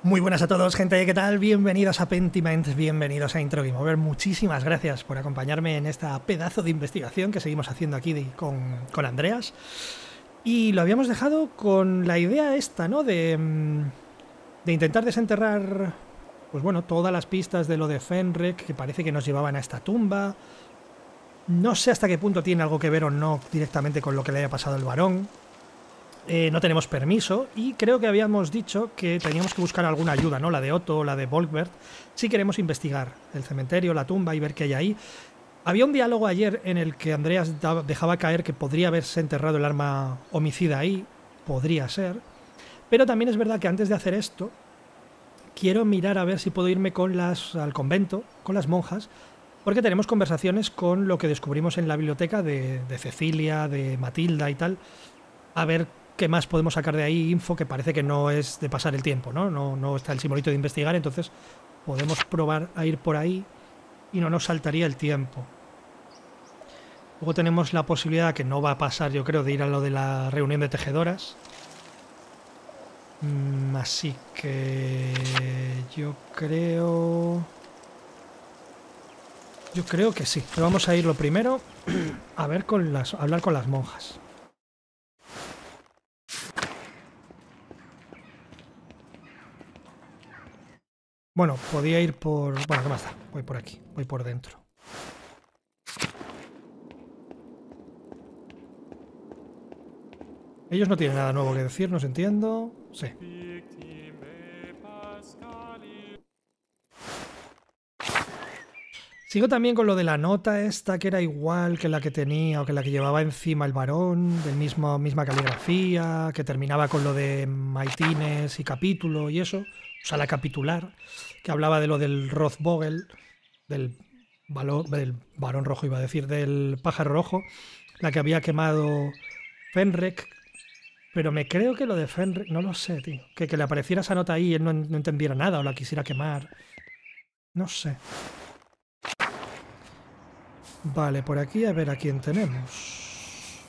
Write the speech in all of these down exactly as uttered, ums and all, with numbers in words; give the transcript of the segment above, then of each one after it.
Muy buenas a todos, gente, ¿qué tal? Bienvenidos a Pentiment, bienvenidos a Intro Game Over. Muchísimas gracias por acompañarme en esta pedazo de investigación que seguimos haciendo aquí de, con, con Andreas. Y lo habíamos dejado con la idea esta, ¿no? De, de intentar desenterrar, pues bueno, todas las pistas de lo de Fenrek, que parece que nos llevaban a esta tumba. No sé hasta qué punto tiene algo que ver o no directamente con lo que le haya pasado al varón. Eh, no tenemos permiso y creo que habíamos dicho que teníamos que buscar alguna ayuda, ¿no? La de Otto o la de Volkbert, si queremos investigar el cementerio, la tumba y ver qué hay ahí. Había un diálogo ayer en el que Andreas dejaba caer que podría haberse enterrado el arma homicida ahí, podría ser, pero también es verdad que antes de hacer esto quiero mirar a ver si puedo irme con las, al convento, con las monjas, porque tenemos conversaciones con lo que descubrimos en la biblioteca de, de Cecilia, de Matilda y tal, a ver qué más podemos sacar de ahí, info que parece que no es de pasar el tiempo, ¿no? No, no está el simbolito de investigar, entonces podemos probar a ir por ahí y no nos saltaría el tiempo. Luego tenemos la posibilidad, que no va a pasar yo creo, de ir a lo de la reunión de tejedoras. Mm, así que yo creo... Yo creo que sí, pero vamos a ir lo primero a ver con las, a hablar con las monjas. Bueno, podía ir por... Bueno, ¿qué más da? Voy por aquí, voy por dentro. Ellos no tienen nada nuevo que decirnos, entiendo. Sí. Sigo también con lo de la nota esta, que era igual que la que tenía o que la que llevaba encima el varón, del mismo, misma caligrafía, que terminaba con lo de maitines y capítulo y eso, o sea, la capitular, que hablaba de lo del Rothvogel, del, valor, del varón rojo iba a decir, del pájaro rojo, la que había quemado Fenrek, pero me creo que lo de Fenrek, no lo sé, tío, que, que le apareciera esa nota ahí y él no, no entendiera nada o la quisiera quemar, no sé. Vale, por aquí a ver a quién tenemos.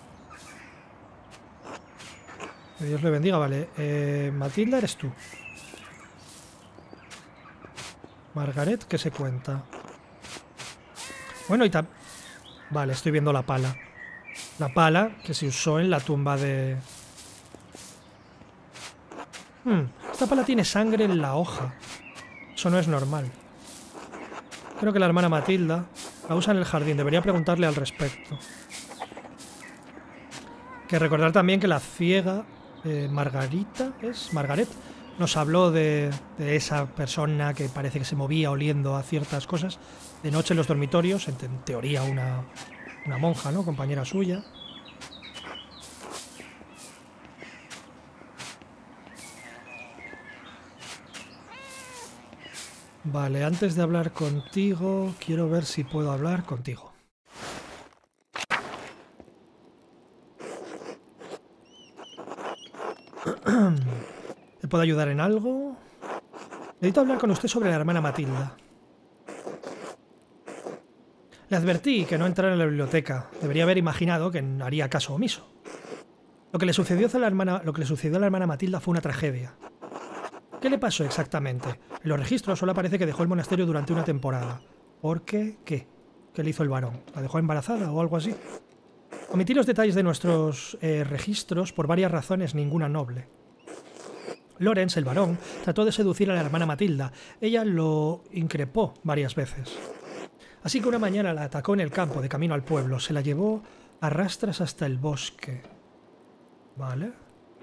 Que Dios le bendiga, vale. Eh, Matilda, eres tú. Margaret, ¿qué se cuenta? Bueno, y también... Vale, estoy viendo la pala. La pala que se usó en la tumba de... Hmm, esta pala tiene sangre en la hoja. Eso no es normal. Creo que la hermana Matilda la usa en el jardín. Debería preguntarle al respecto. Que recordar también que la ciega... Eh, Margarita, ¿es? Margaret. Nos habló de, de esa persona que parece que se movía oliendo a ciertas cosas de noche en los dormitorios. En, en teoría una, una monja, ¿no? Compañera suya. Vale, antes de hablar contigo, quiero ver si puedo hablar contigo. ¿Te puedo ayudar en algo? Necesito hablar con usted sobre la hermana Matilda. Le advertí que no entrara en la biblioteca. Debería haber imaginado que haría caso omiso. Lo que le sucedió a la hermana, lo que le sucedió a la hermana Matilda fue una tragedia. ¿Qué le pasó exactamente? En los registros solo aparece que dejó el monasterio durante una temporada. ¿Por qué? ¿Qué? ¿Qué le hizo el varón? ¿La dejó embarazada o algo así? Omití los detalles de nuestros eh, registros por varias razones, ninguna noble. Lorenz, el varón, trató de seducir a la hermana Matilda. Ella lo increpó varias veces. Así que una mañana la atacó en el campo de camino al pueblo. Se la llevó a rastras hasta el bosque. ¿Vale?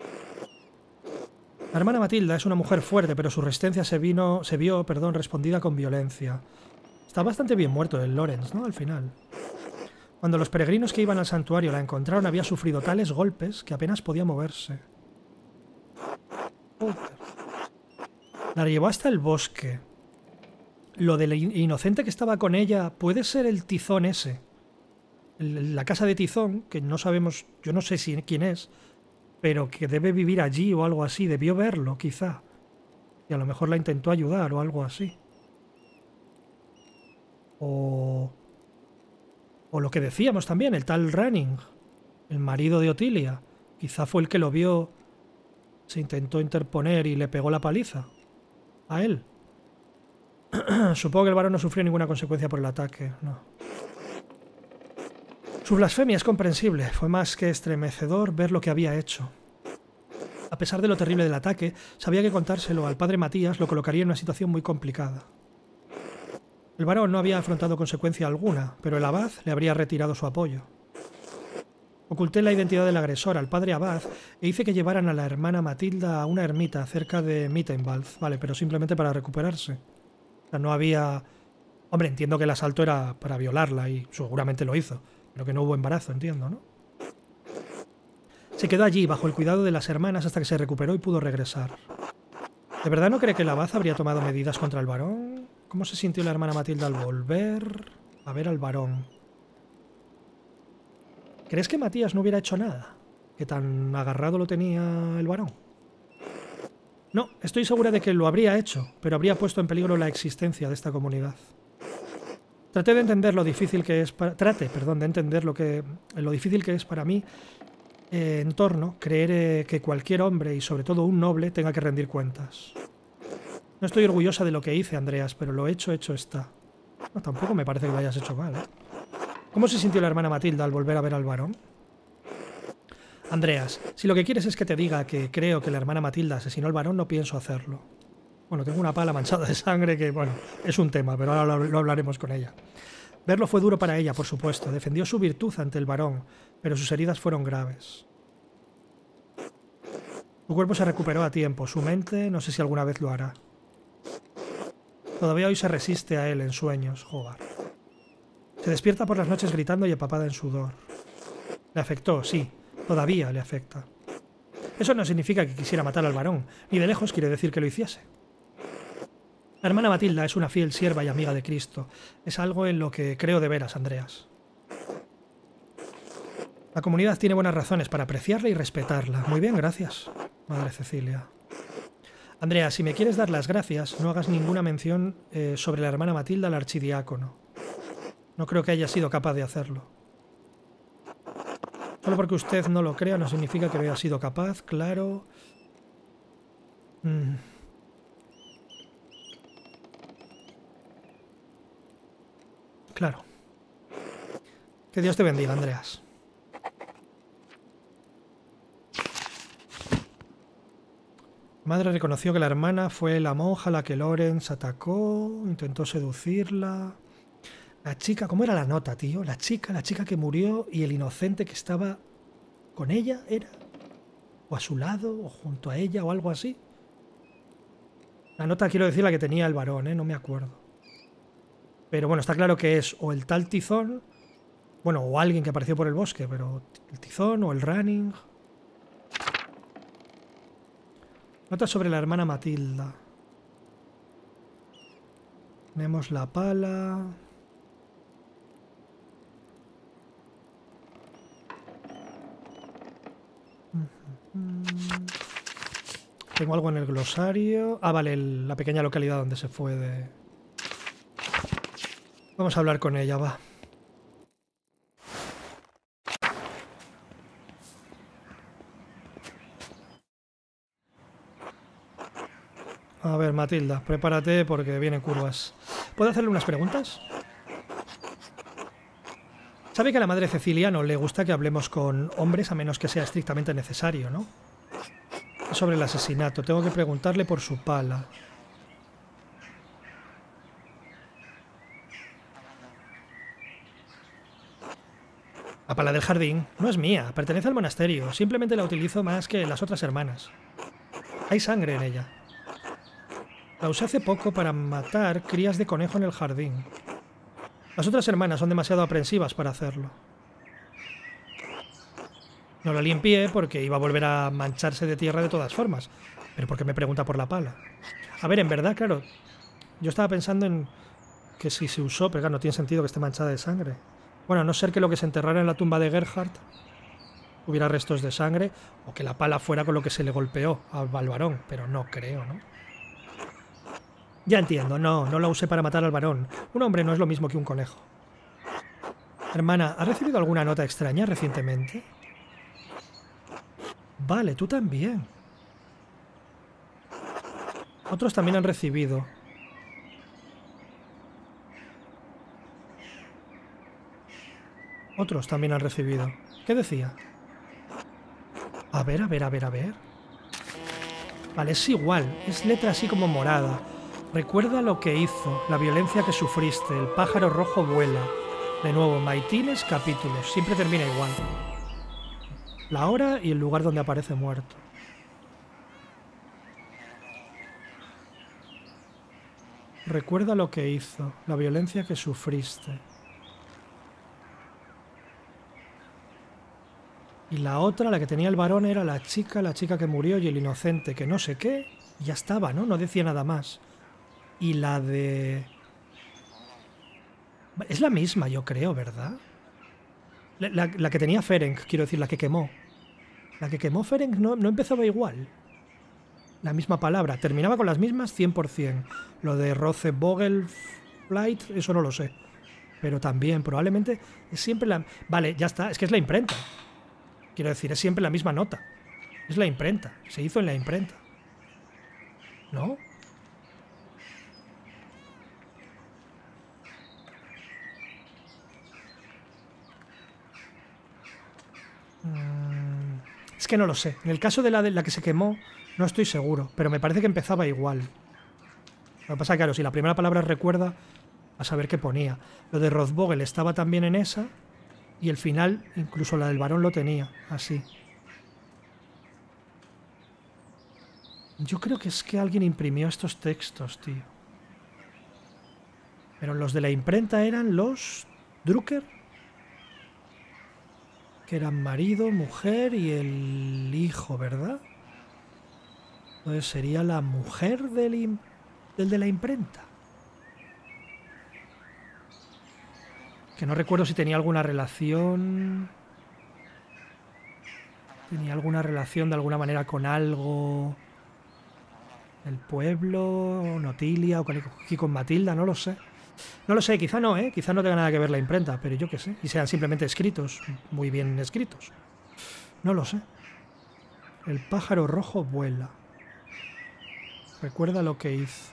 La hermana Matilda es una mujer fuerte, pero su resistencia se, vino, se vio perdón, respondida con violencia. Está bastante bien muerto el Lorenz, ¿no? Al final. Cuando los peregrinos que iban al santuario la encontraron, había sufrido tales golpes que apenas podía moverse. Joder. La llevó hasta el bosque. Lo del inocente que estaba con ella puede ser el Tizón ese. El, la casa de Tizón, que no sabemos, yo no sé si, quién es, pero que debe vivir allí o algo así. Debió verlo, quizá. Y a lo mejor la intentó ayudar o algo así. O... O lo que decíamos también, el tal Running, el marido de Otilia. Quizá fue el que lo vio, se intentó interponer y le pegó la paliza. A él. Supongo que el varón no sufrió ninguna consecuencia por el ataque, no. Su blasfemia es comprensible. Fue más que estremecedor ver lo que había hecho. A pesar de lo terrible del ataque, sabía que contárselo al padre Matías lo colocaría en una situación muy complicada. El varón no había afrontado consecuencia alguna, pero el abad le habría retirado su apoyo. Oculté la identidad del agresor al padre abad e hice que llevaran a la hermana Matilda a una ermita cerca de Mittenwald, vale, pero simplemente para recuperarse. O sea, no había... Hombre, entiendo que el asalto era para violarla y seguramente lo hizo, pero que no hubo embarazo, entiendo, ¿no? Se quedó allí, bajo el cuidado de las hermanas, hasta que se recuperó y pudo regresar. ¿De verdad no cree que el abad habría tomado medidas contra el varón? ¿Cómo se sintió la hermana Matilda al volver a ver al varón? ¿Crees que Matías no hubiera hecho nada? ¿Que tan agarrado lo tenía el varón? No, estoy segura de que lo habría hecho, pero habría puesto en peligro la existencia de esta comunidad. Traté de entender lo difícil que es para... Trate, perdón, de entender lo que lo difícil que es para mí eh, en torno creer eh, que cualquier hombre y sobre todo un noble tenga que rendir cuentas. No estoy orgullosa de lo que hice, Andreas, pero lo hecho, hecho está. No, tampoco me parece que lo hayas hecho mal, ¿eh? ¿Cómo se sintió la hermana Matilda al volver a ver al varón? Andreas, si lo que quieres es que te diga que creo que la hermana Matilda asesinó al varón, no pienso hacerlo. Bueno, tengo una pala manchada de sangre que, bueno, es un tema, pero ahora lo, lo hablaremos con ella. Verlo fue duro para ella, por supuesto. Defendió su virtud ante el varón, pero sus heridas fueron graves. Su cuerpo se recuperó a tiempo. Su mente, no sé si alguna vez lo hará. Todavía hoy se resiste a él en sueños, Hogarth. Se despierta por las noches gritando y empapada en sudor. Le afectó, sí. Todavía le afecta. Eso no significa que quisiera matar al varón, ni de lejos quiere decir que lo hiciese. La hermana Matilda es una fiel sierva y amiga de Cristo. Es algo en lo que creo de veras, Andreas. La comunidad tiene buenas razones para apreciarla y respetarla. Muy bien, gracias, Madre Cecilia. Andreas, si me quieres dar las gracias, no hagas ninguna mención eh, sobre la hermana Matilda al archidiácono. No creo que haya sido capaz de hacerlo. Solo porque usted no lo crea no significa que haya sido capaz, claro. Mm. Claro. Que Dios te bendiga, Andreas. Madre reconoció que la hermana fue la monja a la que Lorenz atacó, intentó seducirla. La chica, ¿cómo era la nota, tío? La chica, la chica que murió y el inocente que estaba con ella, ¿era? O a su lado, o junto a ella, o algo así. La nota, quiero decir, la que tenía el varón, ¿eh? No me acuerdo. Pero bueno, está claro que es o el tal Tizón, bueno, o alguien que apareció por el bosque, pero el Tizón o el Running. Nota sobre la hermana Matilda. Tenemos la pala. Tengo algo en el glosario. Ah, vale, el, la pequeña localidad donde se fue de... Vamos a hablar con ella, va. A ver, Matilda, prepárate porque vienen curvas. ¿Puedo hacerle unas preguntas? Sabe que a la madre Cecilia no le gusta que hablemos con hombres a menos que sea estrictamente necesario, ¿no? Sobre el asesinato. Tengo que preguntarle por su pala. La pala del jardín no es mía, pertenece al monasterio. Simplemente la utilizo más que las otras hermanas. Hay sangre en ella. La usé hace poco para matar crías de conejo en el jardín. Las otras hermanas son demasiado aprensivas para hacerlo. No la limpié porque iba a volver a mancharse de tierra de todas formas. Pero ¿por qué me pregunta por la pala? A ver, en verdad, claro, yo estaba pensando en que si se usó, pero claro, no tiene sentido que esté manchada de sangre. Bueno, a no ser que lo que se enterrara en la tumba de Gerhard hubiera restos de sangre, o que la pala fuera con lo que se le golpeó al varón, pero no creo, ¿no? Ya entiendo, no, no la usé para matar al varón. Un hombre no es lo mismo que un conejo. Hermana, ¿has recibido alguna nota extraña recientemente? Vale, tú también. Otros también han recibido. Otros también han recibido. ¿Qué decía? A ver, a ver, a ver, a ver. Vale, es igual. Es letra así como morada. Recuerda lo que hizo, la violencia que sufriste, el pájaro rojo vuela. De nuevo, maitines, capítulos. Siempre termina igual. La hora y el lugar donde aparece muerto. Recuerda lo que hizo, la violencia que sufriste. Y la otra, la que tenía el varón, era la chica, la chica que murió y el inocente, que no sé qué. Y ya estaba, ¿no? No decía nada más. Y la de... Es la misma, yo creo, ¿verdad? La, la, la que tenía Ferenc, quiero decir, la que quemó. La que quemó Ferenc no, no empezaba igual. La misma palabra. Terminaba con las mismas cien por cien. Lo de Roce Vogelflight, eso no lo sé. Pero también, probablemente, es siempre la... Vale, ya está, es que es la imprenta. Quiero decir, es siempre la misma nota. Es la imprenta. Se hizo en la imprenta. ¿No? Mm, es que no lo sé. En el caso de la, de la que se quemó, no estoy seguro. Pero me parece que empezaba igual. Lo que pasa, claro, si la primera palabra recuerda, a saber qué ponía. Lo de Rothvogel estaba también en esa. Y el final, incluso la del varón lo tenía. Así. Yo creo que es que alguien imprimió estos textos, tío. Pero los de la imprenta eran los Drucker, que eran marido, mujer y el hijo, ¿verdad? Entonces sería la mujer del, del de la imprenta. Que no recuerdo si tenía alguna relación... Tenía alguna relación de alguna manera con algo... El pueblo, Notilia, o con Matilda, no lo sé. No lo sé, quizá no, ¿eh? Quizá no tenga nada que ver la imprenta, pero yo qué sé. Y sean simplemente escritos, muy bien escritos. No lo sé. El pájaro rojo vuela. Recuerda lo que hizo.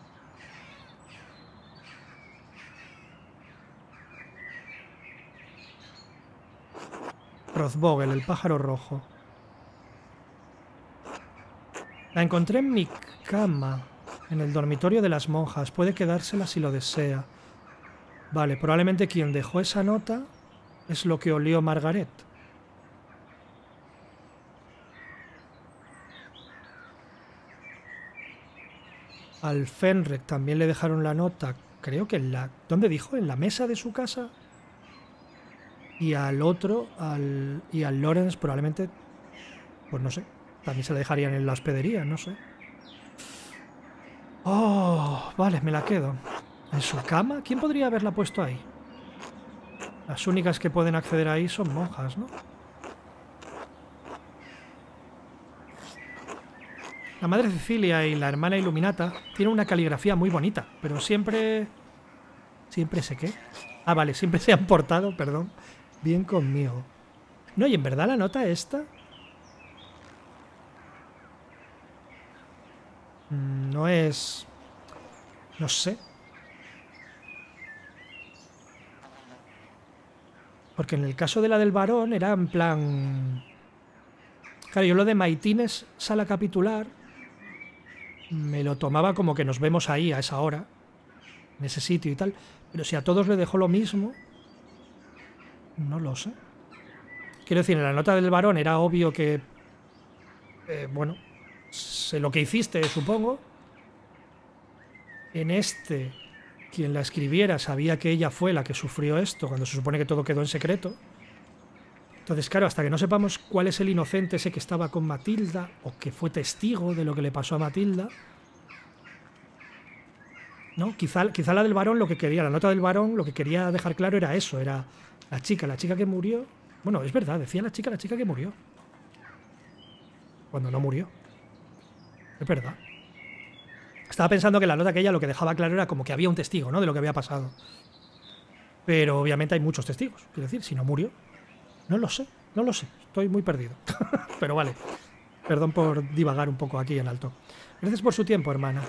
Rothvogel, el pájaro rojo. La encontré en mi cama, en el dormitorio de las monjas. Puede quedársela si lo desea. Vale, probablemente quien dejó esa nota es lo que olió Margaret. Al Fenrek también le dejaron la nota, creo que en la... ¿Dónde dijo? ¿En la mesa de su casa? Y al otro, al... y al Lawrence probablemente... Pues no sé. También se la dejarían en la hospedería, no sé. Oh, vale, me la quedo. ¿En su cama? ¿Quién podría haberla puesto ahí? Las únicas que pueden acceder ahí son monjas, ¿no? La madre Cecilia y la hermana Iluminata tienen una caligrafía muy bonita, pero siempre... ¿Siempre sé qué? Ah, vale, siempre se han portado, perdón, bien conmigo. No, y en verdad la nota esta... No es... No sé. Porque en el caso de la del varón era en plan... Claro, yo lo de Maitines, sala capitular, me lo tomaba como que nos vemos ahí a esa hora, en ese sitio y tal. Pero si a todos le dejó lo mismo... No lo sé. Quiero decir, en la nota del varón era obvio que... Eh, bueno... Sé lo que hiciste, supongo. En este, quien la escribiera sabía que ella fue la que sufrió esto, cuando se supone que todo quedó en secreto. Entonces, claro, hasta que no sepamos cuál es el inocente ese que estaba con Matilda, o que fue testigo de lo que le pasó a Matilda, ¿no? Quizá, quizá la del varón lo que quería, la nota del varón, lo que quería dejar claro era eso, era la chica, la chica que murió. Bueno, es verdad, decía la chica, la chica que murió. Cuando no murió. Es verdad. Estaba pensando que la nota aquella lo que dejaba claro era como que había un testigo, ¿no? De lo que había pasado. Pero obviamente hay muchos testigos. Quiero decir, si no murió... No lo sé, no lo sé. Estoy muy perdido. Pero vale. Perdón por divagar un poco aquí en alto. Gracias por su tiempo, hermana.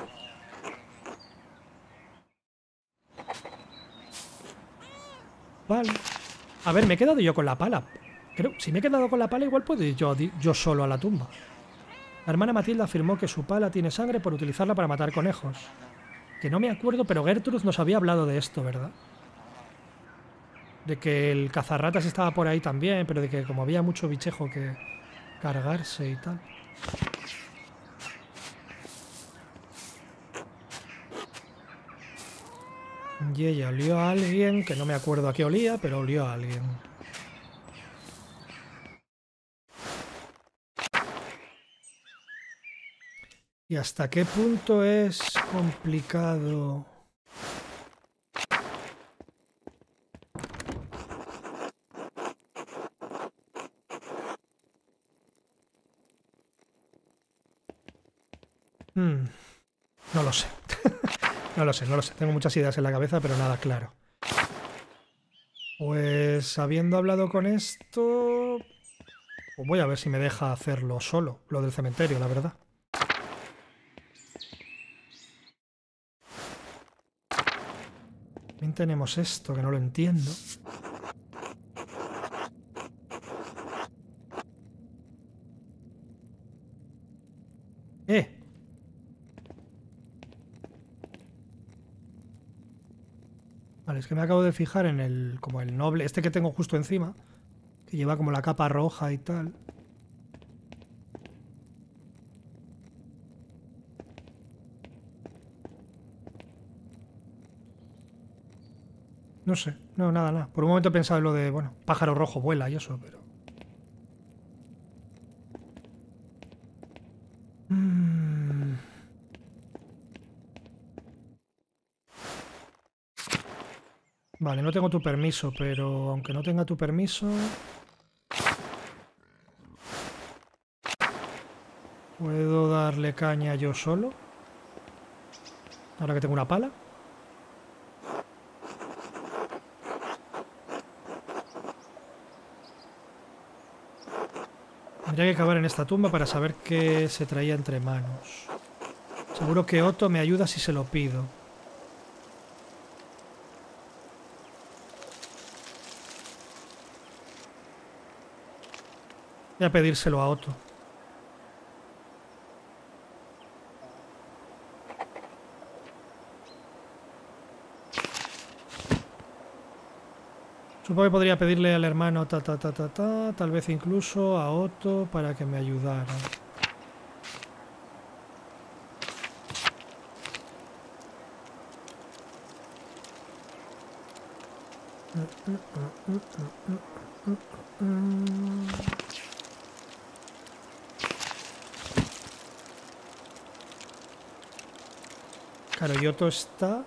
Vale. A ver, me he quedado yo con la pala. Creo, si me he quedado con la pala, igual puedo ir yo, yo solo a la tumba. La hermana Matilda afirmó que su pala tiene sangre por utilizarla para matar conejos. Que no me acuerdo, pero Gertrude nos había hablado de esto, ¿verdad? De que el cazarratas estaba por ahí también, pero de que como había mucho bichejo que cargarse y tal. Y ella olió a alguien, que no me acuerdo a qué olía, pero olió a alguien. ¿Y hasta qué punto es complicado? Hmm, no lo sé. No lo sé, no lo sé. Tengo muchas ideas en la cabeza, pero nada claro. Pues habiendo hablado con esto... Pues voy a ver si me deja hacerlo solo, lo del cementerio, la verdad. También tenemos esto, que no lo entiendo. ¡Eh! Vale, es que me acabo de fijar en el... como el noble, este que tengo justo encima, que lleva como la capa roja y tal. No sé, no, nada, nada. Por un momento he pensado en lo de, bueno, pájaro rojo vuela y eso, pero... Mm. Vale, no tengo tu permiso, pero aunque no tenga tu permiso... ¿Puedo darle caña yo solo? Ahora que tengo una pala. Tendría que cavar en esta tumba para saber qué se traía entre manos. Seguro que Otto me ayuda si se lo pido. Voy a pedírselo a Otto. Supongo que podría pedirle al hermano ta ta ta ta ta, tal vez incluso a Otto para que me ayudara. Claro, y Otto está...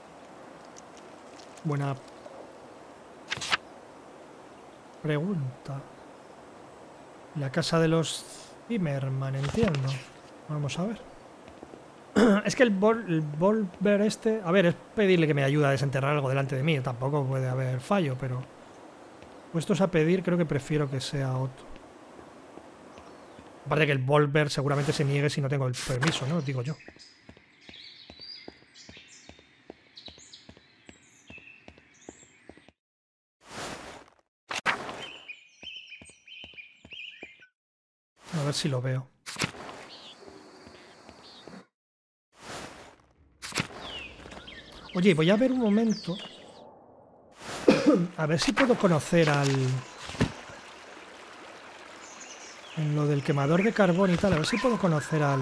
Buena pregunta. La casa de los Zimmerman, entiendo. Vamos a ver. Es que el, vol el volver este... A ver, es pedirle que me ayude a desenterrar algo delante de mí. Tampoco puede haber fallo, pero... Puestos a pedir, creo que prefiero que sea Otto. Aparte que el volver seguramente se niegue si no tengo el permiso, ¿no? Digo yo. A ver si lo veo. Oye, voy a ver un momento. A ver si puedo conocer al... En lo del quemador de carbón y tal. A ver si puedo conocer al...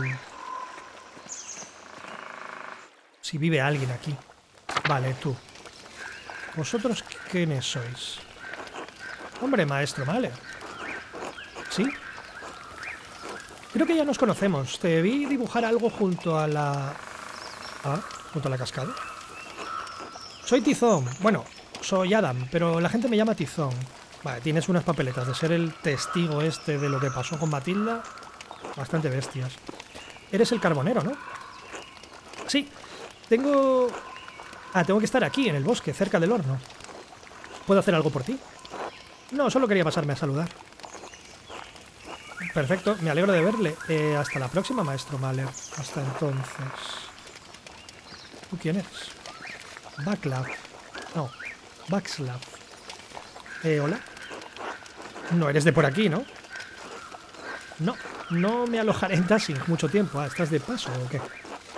Si vive alguien aquí. Vale, tú. ¿Vosotros quiénes sois? Hombre, maestro, vale. ¿Sí? Creo que ya nos conocemos. Te vi dibujar algo junto a la... Ah, junto a la cascada. Soy Tizón. Bueno, soy Adam, pero la gente me llama Tizón. Vale, tienes unas papeletas de ser el testigo este de lo que pasó con Matilda. Bastante bestias. Eres el carbonero, ¿no? Sí. Tengo... Ah, tengo que estar aquí, en el bosque, cerca del horno. ¿Puedo hacer algo por ti? No, solo quería pasarme a saludar. Perfecto, me alegro de verle. Eh, hasta la próxima, maestro Mahler. Hasta entonces. ¿Tú quién eres? Backlav. No, Backslav. Eh, hola. No eres de por aquí, ¿no? No, no me alojaré en Tassing mucho tiempo. Ah, ¿estás de paso o qué?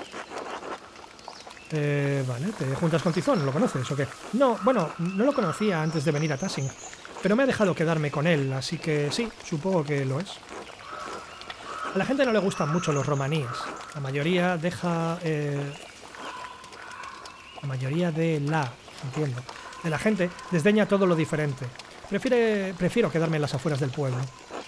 Eh, vale, ¿te juntas con Tizón? ¿Lo conoces o qué? No, bueno, no lo conocía antes de venir a Tassing, pero me ha dejado quedarme con él, así que sí, supongo que lo es. A la gente no le gustan mucho los romaníes. La mayoría deja... Eh, la mayoría de la... entiendo. De la gente desdeña todo lo diferente. Prefiere, prefiero quedarme en las afueras del pueblo.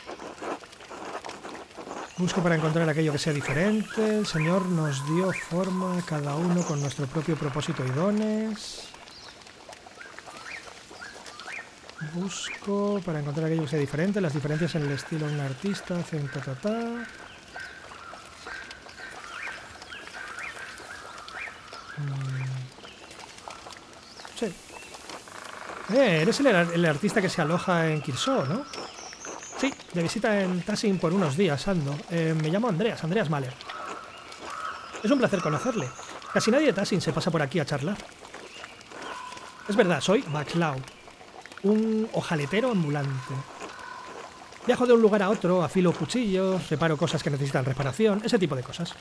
Busco para encontrar aquello que sea diferente. El Señor nos dio forma, cada uno con nuestro propio propósito y dones. Busco para encontrar aquello que sea diferente. Las diferencias en el estilo de un artista hacen ta ta ta. Mm. Sí. Eh, eres el, el artista que se aloja en Kirsó, ¿no? Sí, de visita en Tassing por unos días, ando. Eh, me llamo Andreas, Andreas Mahler. Es un placer conocerle. Casi nadie de Tassing se pasa por aquí a charlar. Es verdad, soy Backlav, un ojaletero ambulante. Viajo de un lugar a otro, afilo cuchillos, reparo cosas que necesitan reparación, ese tipo de cosas.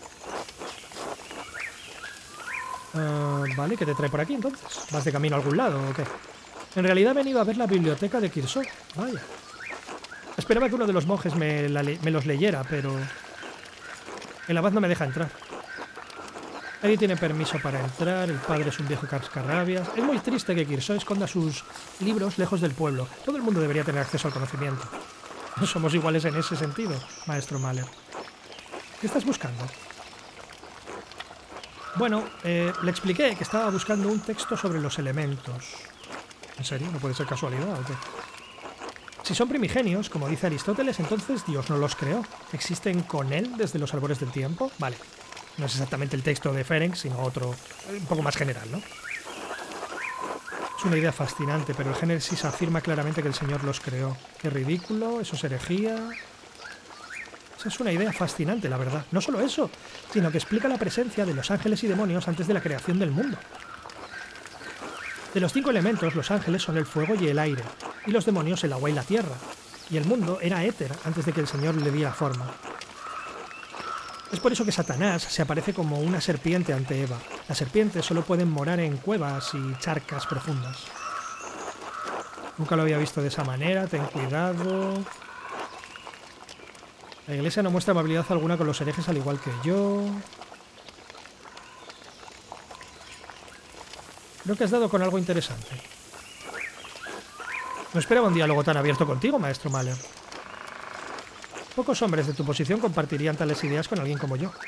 Uh, vale, ¿qué te trae por aquí entonces? ¿Vas de camino a algún lado o qué? En realidad he venido a ver la biblioteca de Kirsó. Vaya. Esperaba que uno de los monjes me, la me los leyera, pero... el abad no me deja entrar. Nadie tiene permiso para entrar, el padre es un viejo cascarrabias. Es muy triste que Kirsó esconda sus libros lejos del pueblo. Todo el mundo debería tener acceso al conocimiento. No somos iguales en ese sentido, maestro Mahler. ¿Qué estás buscando? Bueno, eh, le expliqué que estaba buscando un texto sobre los elementos. ¿En serio? ¿No puede ser casualidad o qué? Si son primigenios, como dice Aristóteles, entonces Dios no los creó. ¿Existen con él desde los albores del tiempo? Vale. No es exactamente el texto de Ferenc, sino otro, un poco más general, ¿no? Es una idea fascinante, pero el Génesis afirma claramente que el Señor los creó. Qué ridículo, eso es herejía... Esa es una idea fascinante, la verdad. No solo eso, sino que explica la presencia de los ángeles y demonios antes de la creación del mundo. De los cinco elementos, los ángeles son el fuego y el aire, y los demonios el agua y la tierra. Y el mundo era éter antes de que el Señor le diera forma. Es por eso que Satanás se aparece como una serpiente ante Eva. Las serpientes solo pueden morar en cuevas y charcas profundas. Nunca lo había visto de esa manera, ten cuidado... La iglesia no muestra amabilidad alguna con los herejes, al igual que yo. Creo que has dado con algo interesante. No esperaba un diálogo tan abierto contigo, maestro Mahler. Pocos hombres de tu posición compartirían tales ideas con alguien como yo.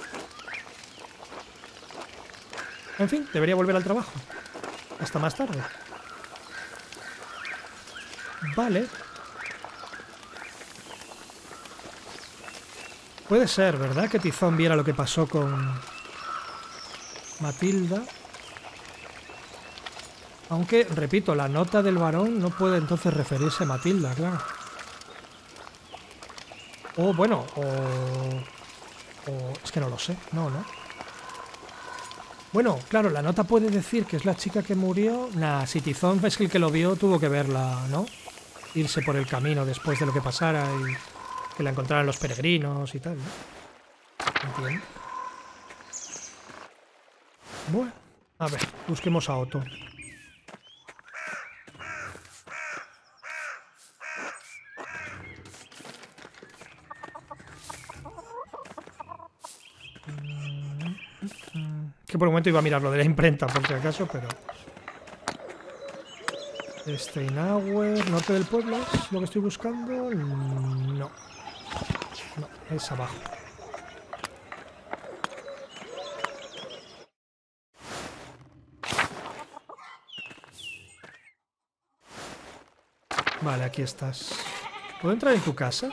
En fin, debería volver al trabajo. Hasta más tarde. Vale. Puede ser, ¿verdad? Que Tizón viera lo que pasó con Matilda. Aunque, repito, la nota del varón no puede entonces referirse a Matilda, claro. O, bueno, o... o... es que no lo sé. No, ¿no? Bueno, claro, la nota puede decir que es la chica que murió. Nah, si Tizón es que el que lo vio tuvo que verla, ¿no? Irse por el camino después de lo que pasara y... que la encontraran los peregrinos y tal, ¿no? Entiendo. Bueno, a ver, busquemos a Otto. Que por un momento iba a mirar lo de la imprenta, por si acaso, pero... Steinauer, norte del pueblo, ¿es lo que estoy buscando? No. No, es abajo. Vale, aquí estás. ¿Puedo entrar en tu casa?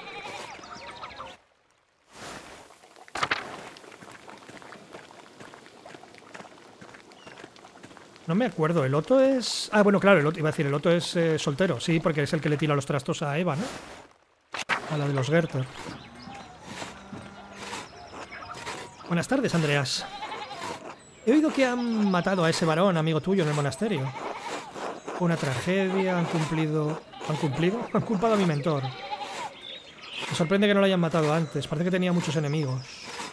No me acuerdo, el Otto es... Ah, bueno, claro, el Otto, iba a decir, el Otto es eh, soltero, sí, porque es el que le tira los trastos a Eva, ¿no? A la de los Gerter. Buenas tardes, Andreas. He oído que han matado a ese varón, amigo tuyo, en el monasterio. Fue una tragedia, han cumplido... ¿Han cumplido? Han culpado a mi mentor. Me sorprende que no lo hayan matado antes, parece que tenía muchos enemigos.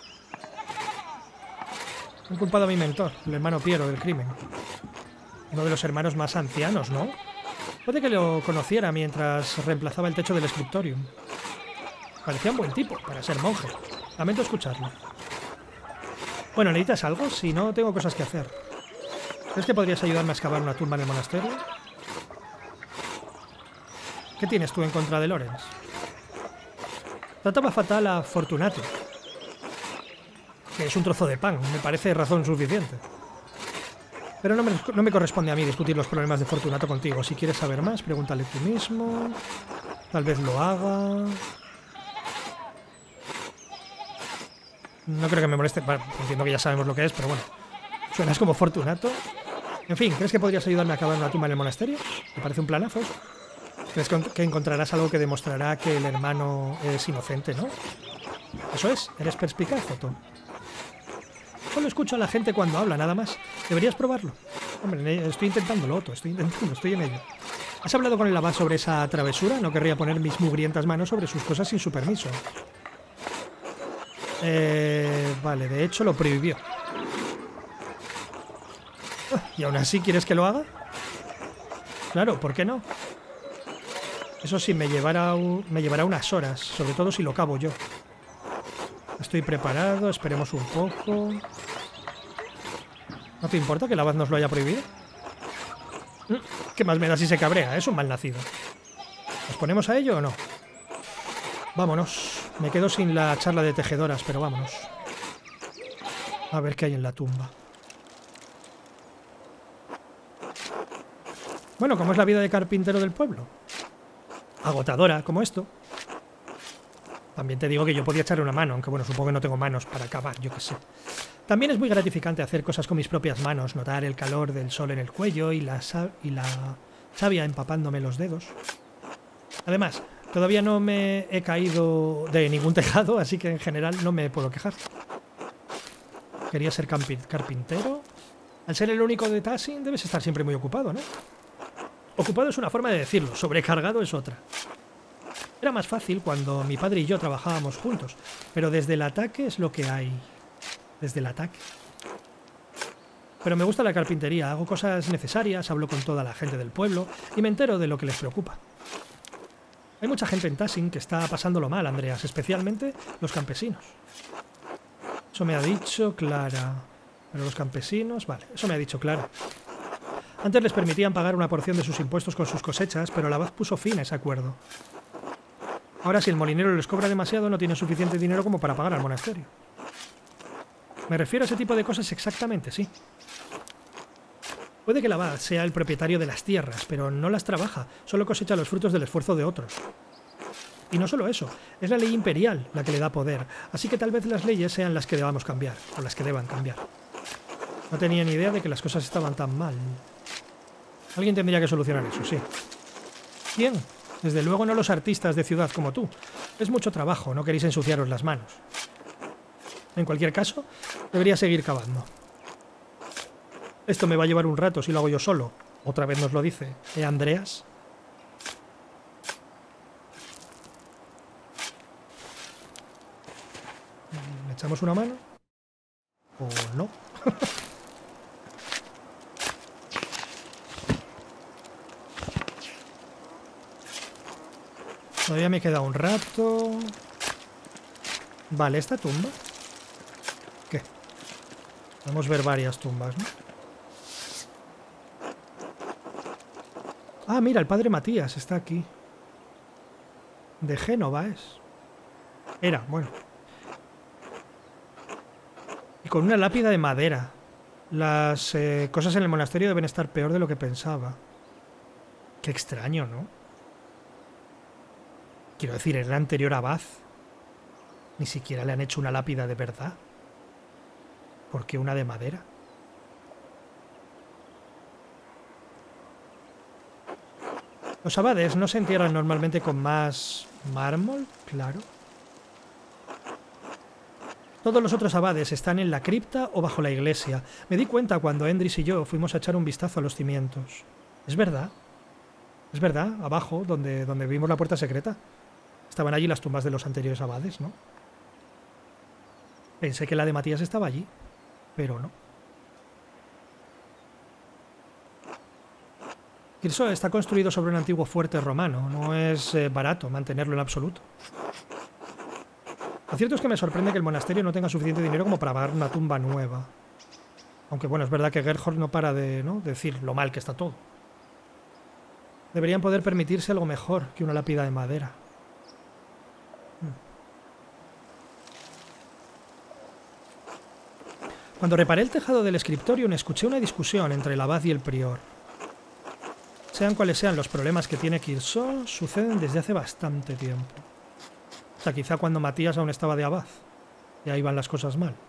Han culpado a mi mentor, el hermano Piero, del crimen. Uno de los hermanos más ancianos, ¿no? Puede que lo conociera mientras reemplazaba el techo del escriptorium. Parecía un buen tipo para ser monje. Lamento escucharlo. Bueno, ¿necesitas algo? Si no, tengo cosas que hacer. ¿Crees que podrías ayudarme a excavar una tumba en el monasterio? ¿Qué tienes tú en contra de Lorenz? Trataba fatal a Fortunato. Que es un trozo de pan, me parece razón suficiente. Pero no me, no me corresponde a mí discutir los problemas de Fortunato contigo. Si quieres saber más, pregúntale tú mismo. Tal vez lo haga. No creo que me moleste. Bueno, entiendo que ya sabemos lo que es, pero bueno. Suenas como Fortunato. En fin, ¿crees que podrías ayudarme a acabar una tumba en el monasterio? Me parece un planazo. ¿Crees que encontrarás algo que demostrará que el hermano es inocente, no? Eso es, eres perspicaz, Otto. Solo escucho a la gente cuando habla, nada más. Deberías probarlo. Hombre, estoy intentándolo, Otto, estoy intentando, estoy en ello. ¿Has hablado con el abad sobre esa travesura? No querría poner mis mugrientas manos sobre sus cosas sin su permiso. Eh, vale, de hecho lo prohibió. ¿Y aún así quieres que lo haga? Claro, ¿por qué no? Eso sí, me llevará, me llevará unas horas, sobre todo si lo cavo yo. Estoy preparado, esperemos un poco. ¿No te importa que el abad nos lo haya prohibido? ¿Qué más me da si se cabrea? Es un malnacido. ¿Nos ponemos a ello o no? Vámonos. Me quedo sin la charla de tejedoras, pero vámonos. A ver qué hay en la tumba. Bueno, ¿cómo es la vida de carpintero del pueblo? Agotadora, como esto. También te digo que yo podía echarle una mano, aunque bueno, supongo que no tengo manos para acabar, yo qué sé. También es muy gratificante hacer cosas con mis propias manos, notar el calor del sol en el cuello y la, y la savia empapándome los dedos. Además, todavía no me he caído de ningún tejado, así que en general no me puedo quejar. Quería ser carpintero. Al ser el único de Tassin, debes estar siempre muy ocupado, ¿no? Ocupado es una forma de decirlo, sobrecargado es otra. Era más fácil cuando mi padre y yo trabajábamos juntos, pero desde el ataque es lo que hay. Desde el ataque. Pero me gusta la carpintería, hago cosas necesarias, hablo con toda la gente del pueblo y me entero de lo que les preocupa. Hay mucha gente en Tassin que está pasándolo mal, Andreas, especialmente los campesinos. Eso me ha dicho Clara. Pero los campesinos... Vale, eso me ha dicho Clara. Antes les permitían pagar una porción de sus impuestos con sus cosechas, pero el abad puso fin a ese acuerdo. Ahora, si el molinero les cobra demasiado, no tiene suficiente dinero como para pagar al monasterio. Me refiero a ese tipo de cosas exactamente, sí. Puede que el abad sea el propietario de las tierras, pero no las trabaja, solo cosecha los frutos del esfuerzo de otros. Y no solo eso, es la ley imperial la que le da poder, así que tal vez las leyes sean las que debamos cambiar, o las que deban cambiar. No tenía ni idea de que las cosas estaban tan mal. Alguien tendría que solucionar eso, sí. ¿Quién? Desde luego no los artistas de ciudad como tú. Es mucho trabajo, no queréis ensuciaros las manos. En cualquier caso, debería seguir cavando. Esto me va a llevar un rato si lo hago yo solo. Otra vez nos lo dice. ¿Eh, Andreas? ¿Le echamos una mano? ¿O no? Todavía me queda un rato. Vale, esta tumba. ¿Qué? Podemos ver varias tumbas, ¿no? Ah, mira, el padre Matías está aquí. De Génova es. Era, bueno. Y con una lápida de madera. Las eh, cosas en el monasterio deben estar peor de lo que pensaba. Qué extraño, ¿no? Quiero decir, el anterior abad. Ni siquiera le han hecho una lápida de verdad. ¿Por qué una de madera? Los abades no se entierran normalmente con más mármol, claro. Todos los otros abades están en la cripta o bajo la iglesia. Me di cuenta cuando Endris y yo fuimos a echar un vistazo a los cimientos. Es verdad. Es verdad, abajo, donde, donde vimos la puerta secreta. Estaban allí las tumbas de los anteriores abades, ¿no? Pensé que la de Matías estaba allí, pero no. Quirso está construido sobre un antiguo fuerte romano. No es eh, barato mantenerlo en absoluto. Lo cierto es que me sorprende que el monasterio no tenga suficiente dinero como para pagar una tumba nueva. Aunque bueno, es verdad que Gerhard no para de, ¿no?, decir lo mal que está todo. Deberían poder permitirse algo mejor que una lápida de madera. Cuando reparé el tejado del escriptorium, escuché una discusión entre el abad y el prior. Sean cuales sean los problemas que tiene Quirso, suceden desde hace bastante tiempo. O sea, quizá cuando Matías aún estaba de abad. Y ahí van las cosas mal.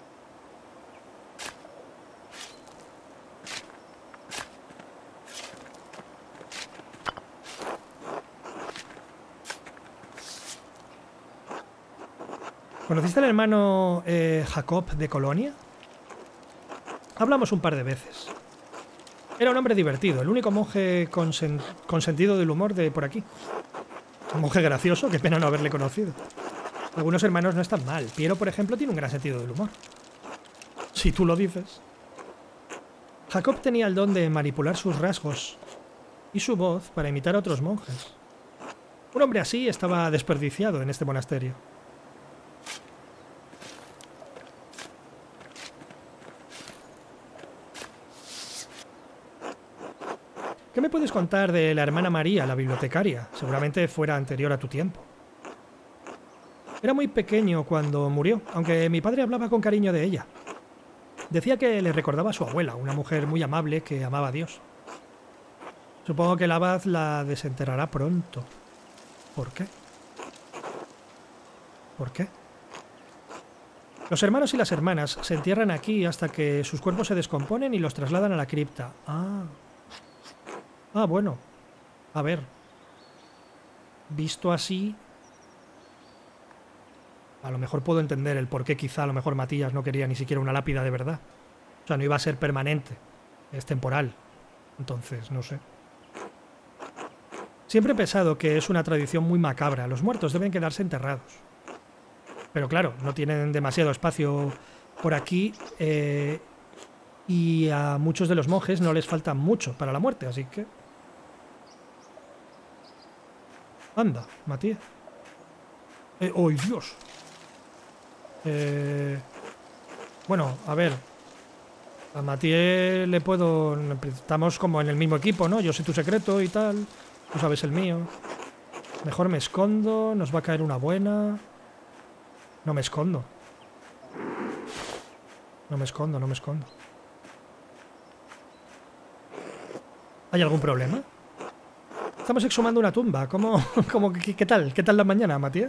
¿Conociste al hermano eh, Jacob de Colonia? Hablamos un par de veces. Era un hombre divertido, el único monje con, sen con sentido del humor de por aquí. Un monje gracioso, qué pena no haberle conocido. Algunos hermanos no están mal. Piero, por ejemplo, tiene un gran sentido del humor. Si tú lo dices. Jacob tenía el don de manipular sus rasgos y su voz para imitar a otros monjes. Un hombre así estaba desperdiciado en este monasterio. ¿Qué me puedes contar de la hermana María, la bibliotecaria? Seguramente fuera anterior a tu tiempo. Era muy pequeño cuando murió, aunque mi padre hablaba con cariño de ella. Decía que le recordaba a su abuela, una mujer muy amable que amaba a Dios. Supongo que el abad la desenterrará pronto. ¿Por qué? ¿Por qué? Los hermanos y las hermanas se entierran aquí hasta que sus cuerpos se descomponen y los trasladan a la cripta. Ah... Ah, bueno. A ver. Visto así... A lo mejor puedo entender el por qué quizá a lo mejor Matías no quería ni siquiera una lápida de verdad. O sea, no iba a ser permanente. Es temporal. Entonces, no sé. Siempre he pensado que es una tradición muy macabra. Los muertos deben quedarse enterrados. Pero claro, no tienen demasiado espacio por aquí. Eh, y a muchos de los monjes no les falta mucho para la muerte, así que... Anda, Matías. Eh, ¡Oh, Dios! Eh, bueno, a ver. A Matías le puedo... Estamos como en el mismo equipo, ¿no? Yo sé tu secreto y tal. Tú sabes el mío. Mejor me escondo. Nos va a caer una buena. No me escondo. No me escondo, no me escondo. ¿Hay algún problema? Estamos exhumando una tumba. ¿Cómo, cómo, qué, qué tal? ¿Qué tal la mañana, Matías?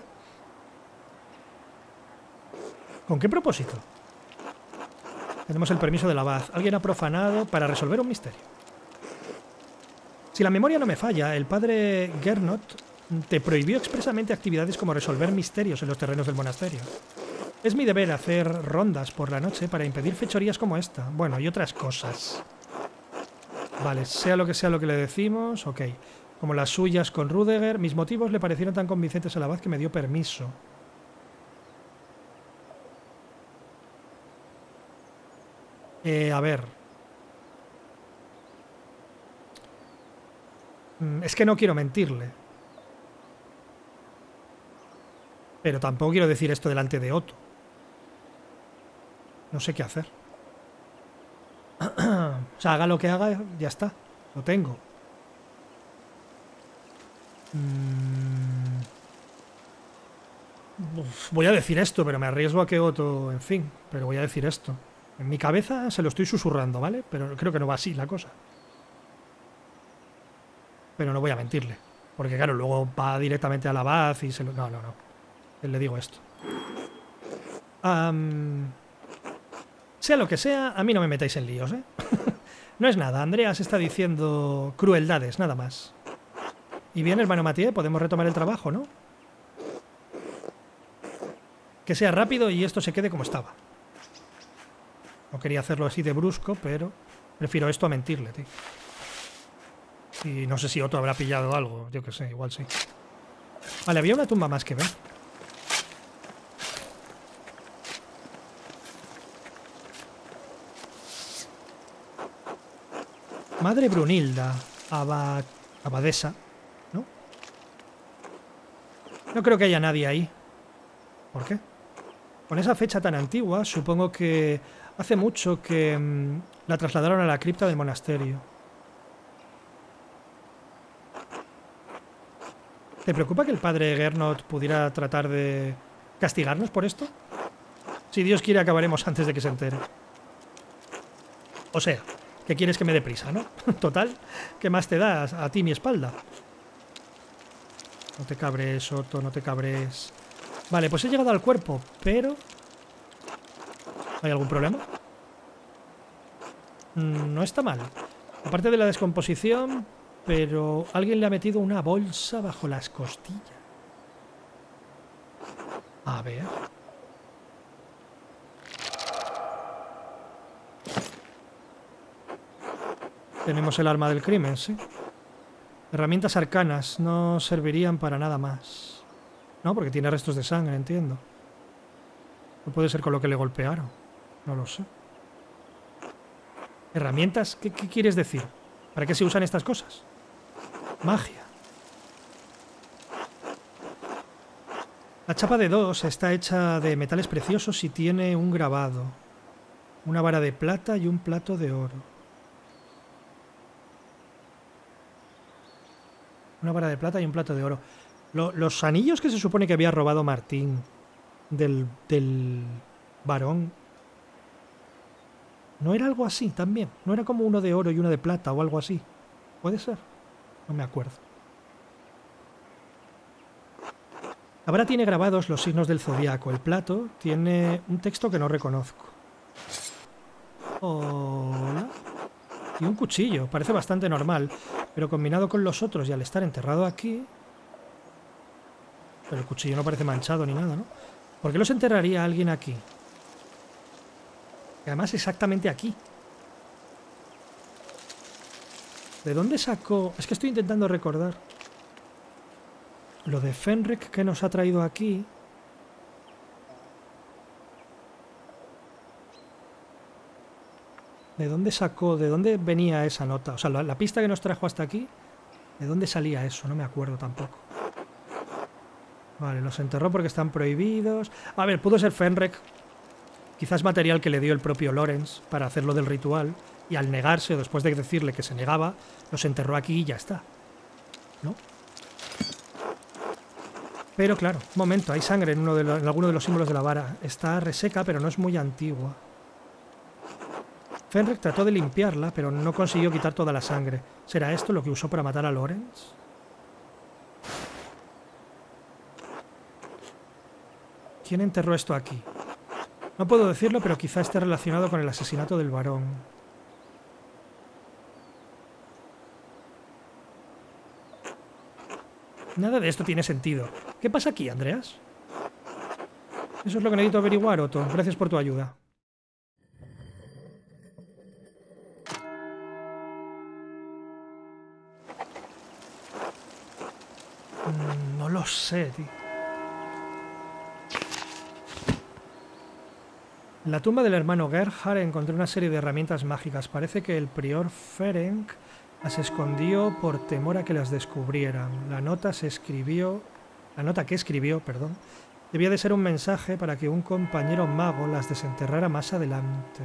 ¿Con qué propósito? Tenemos el permiso del abad. Alguien ha profanado para resolver un misterio. Si la memoria no me falla, el padre Gernot te prohibió expresamente actividades como resolver misterios en los terrenos del monasterio. Es mi deber hacer rondas por la noche para impedir fechorías como esta. Bueno, y otras cosas. Vale, sea lo que sea lo que le decimos, ok. Como las suyas con Rudeger, mis motivos le parecieron tan convincentes al abad que me dio permiso. Eh, a ver. Es que no quiero mentirle. Pero tampoco quiero decir esto delante de Otto. No sé qué hacer. O sea, haga lo que haga, ya está. Lo tengo. Uf, voy a decir esto, pero me arriesgo a que Otto... En fin, pero voy a decir esto. En mi cabeza se lo estoy susurrando, ¿vale? Pero creo que no va así la cosa. Pero no voy a mentirle. Porque claro, luego va directamente al abad y se lo... No, no, no. Le digo esto. Um, sea lo que sea, a mí no me metáis en líos, ¿eh? No es nada. Andreas está diciendo crueldades, nada más. Y bien, hermano Mathieu, podemos retomar el trabajo, ¿no? Que sea rápido y esto se quede como estaba. No quería hacerlo así de brusco, pero prefiero esto a mentirle, tío. Y no sé si Otto habrá pillado algo, yo qué sé, igual sí. Vale, había una tumba más que ver. Madre Brunilda, abad, abadesa, ¿no? No creo que haya nadie ahí. ¿Por qué? Con esa fecha tan antigua, supongo que hace mucho que mmm, la trasladaron a la cripta del monasterio. ¿Te preocupa que el padre Gernot pudiera tratar de castigarnos por esto? Si Dios quiere, acabaremos antes de que se entere. O sea, que quieres que me dé prisa, ¿no? Total, ¿qué más te da a, a ti mi espalda? No te cabres, Otto, no te cabres. Vale, pues he llegado al cuerpo, pero... ¿hay algún problema? Mm, no está mal. Aparte de la descomposición, pero alguien le ha metido una bolsa bajo las costillas. A ver... Tenemos el arma del crimen, ¿sí? Herramientas arcanas no servirían para nada más. No, porque tiene restos de sangre, entiendo. No puede ser con lo que le golpearon. No lo sé. ¿Herramientas? ¿Qué, qué quieres decir? ¿Para qué se usan estas cosas? Magia. La chapa de dos está hecha de metales preciosos y tiene un grabado. Una vara de plata y un plato de oro. Una vara de plata y un plato de oro. Lo, los anillos que se supone que había robado Martín del, del varón. ¿No era algo así también? ¿No era como uno de oro y uno de plata o algo así? ¿Puede ser? No me acuerdo. La vara tiene grabados los signos del zodiaco. El plato tiene un texto que no reconozco. Hola. Y un cuchillo. Parece bastante normal. Pero combinado con los otros y al estar enterrado aquí... Pero el cuchillo no parece manchado ni nada, ¿no? ¿Por qué los enterraría alguien aquí? Y además exactamente aquí. ¿De dónde sacó...? Es que estoy intentando recordar. Lo de Fenric que nos ha traído aquí... ¿De dónde sacó? ¿De dónde venía esa nota? O sea, la, la pista que nos trajo hasta aquí... ¿De dónde salía eso? No me acuerdo tampoco. Vale, los enterró porque están prohibidos... A ver, pudo ser Fenric. Quizás material que le dio el propio Lorenz para hacerlo del ritual. Y al negarse, o después de decirle que se negaba, los enterró aquí y ya está. ¿No? Pero claro, un momento, hay sangre en, uno de los, en alguno de los símbolos de la vara. Está reseca, pero no es muy antigua. Fenric trató de limpiarla, pero no consiguió quitar toda la sangre. ¿Será esto lo que usó para matar a Lorenz? ¿Quién enterró esto aquí? No puedo decirlo, pero quizá esté relacionado con el asesinato del varón. Nada de esto tiene sentido. ¿Qué pasa aquí, Andreas? Eso es lo que necesito averiguar, Otto. Gracias por tu ayuda. Mm, no lo sé, tío. En la tumba del hermano Gerhard encontré una serie de herramientas mágicas. Parece que el prior Ferenc las escondió por temor a que las descubrieran. La nota se escribió... La nota que escribió, perdón, debía de ser un mensaje para que un compañero mago las desenterrara más adelante.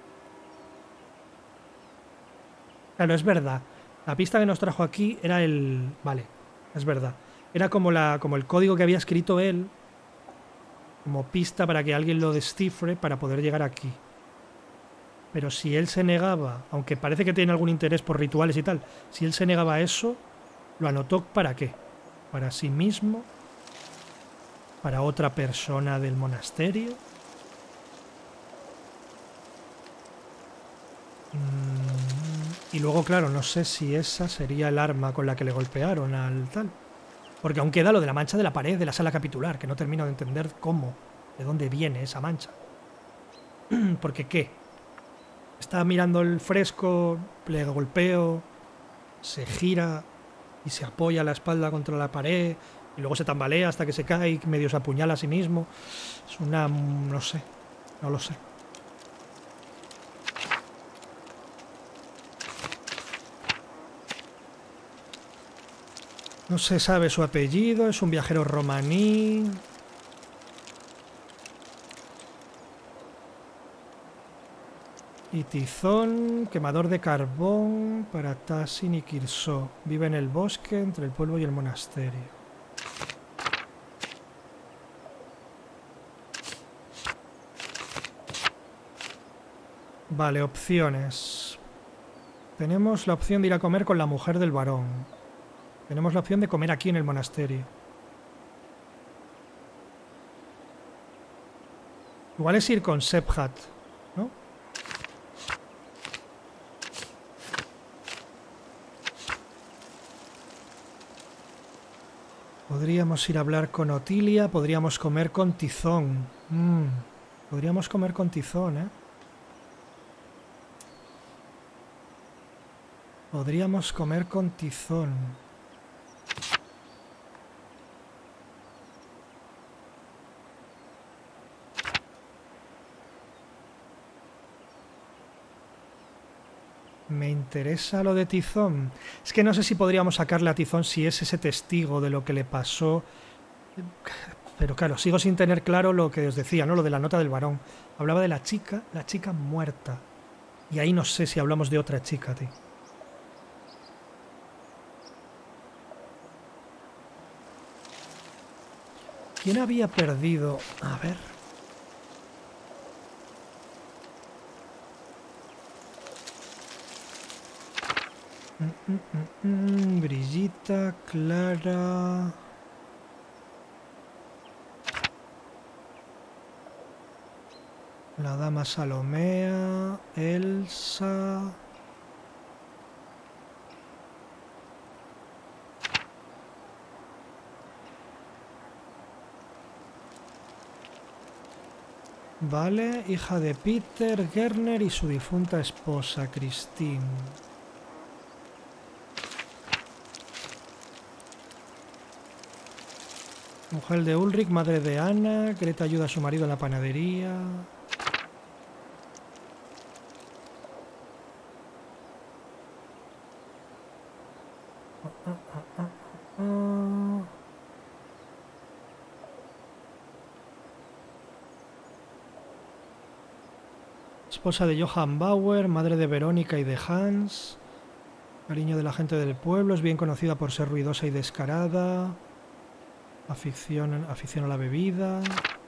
Claro, es verdad. La pista que nos trajo aquí era el... Vale, es verdad. Era como, la, como el código que había escrito él, como pista para que alguien lo descifre para poder llegar aquí. Pero si él se negaba, aunque parece que tiene algún interés por rituales y tal, si él se negaba a eso, ¿lo anotó para qué? ¿Para sí mismo? ¿Para otra persona del monasterio? Mm, Y luego, claro, no sé si esa sería el arma con la que le golpearon al tal. Porque aún queda lo de la mancha de la pared de la sala capitular, que no termino de entender cómo, de dónde viene esa mancha. Porque ¿qué? Está mirando el fresco, le golpeo, se gira y se apoya la espalda contra la pared y luego se tambalea hasta que se cae y medio se apuñala a sí mismo. Es una... no sé, no lo sé. No se sabe su apellido, es un viajero romaní. Y Tizón, quemador de carbón para Tassin y Kirsó. Vive en el bosque entre el pueblo y el monasterio. Vale, opciones. Tenemos la opción de ir a comer con la mujer del varón. Tenemos la opción de comer aquí en el monasterio. Igual es ir con Sephat, ¿no? Podríamos ir a hablar con Otilia, podríamos comer con Tizón. Mm, podríamos comer con Tizón, ¿eh? Podríamos comer con Tizón. Me interesa lo de Tizón. Es que no sé si podríamos sacarle a Tizón si es ese testigo de lo que le pasó. Pero claro, sigo sin tener claro lo que os decía, ¿no? Lo de la nota del varón. Hablaba de la chica, la chica muerta. Y ahí no sé si hablamos de otra chica, tío. ¿Quién había perdido? A ver. Mm, mm, mm, mm. Brigitta, Clara... La dama Salomea, Elsa... Vale, hija de Peter Gerner y su difunta esposa, Christine. Mujer de Ulrich, madre de Ana. Greta ayuda a su marido en la panadería. Ah, ah, ah, ah, ah. Esposa de Johann Bauer, madre de Verónica y de Hans. Cariño de la gente del pueblo, es bien conocida por ser ruidosa y descarada. Afición, afición a la bebida.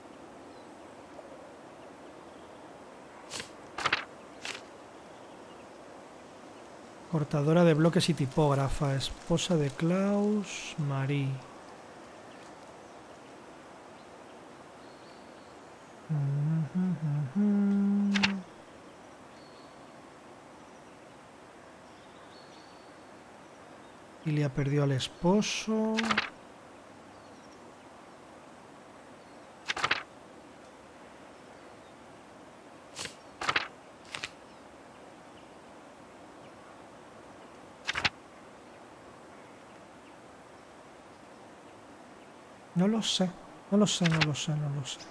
Cortadora de bloques y tipógrafa. Esposa de Klaus, Marie. Ilia perdió al esposo. No lo sé, no lo sé, no lo sé, no lo sé.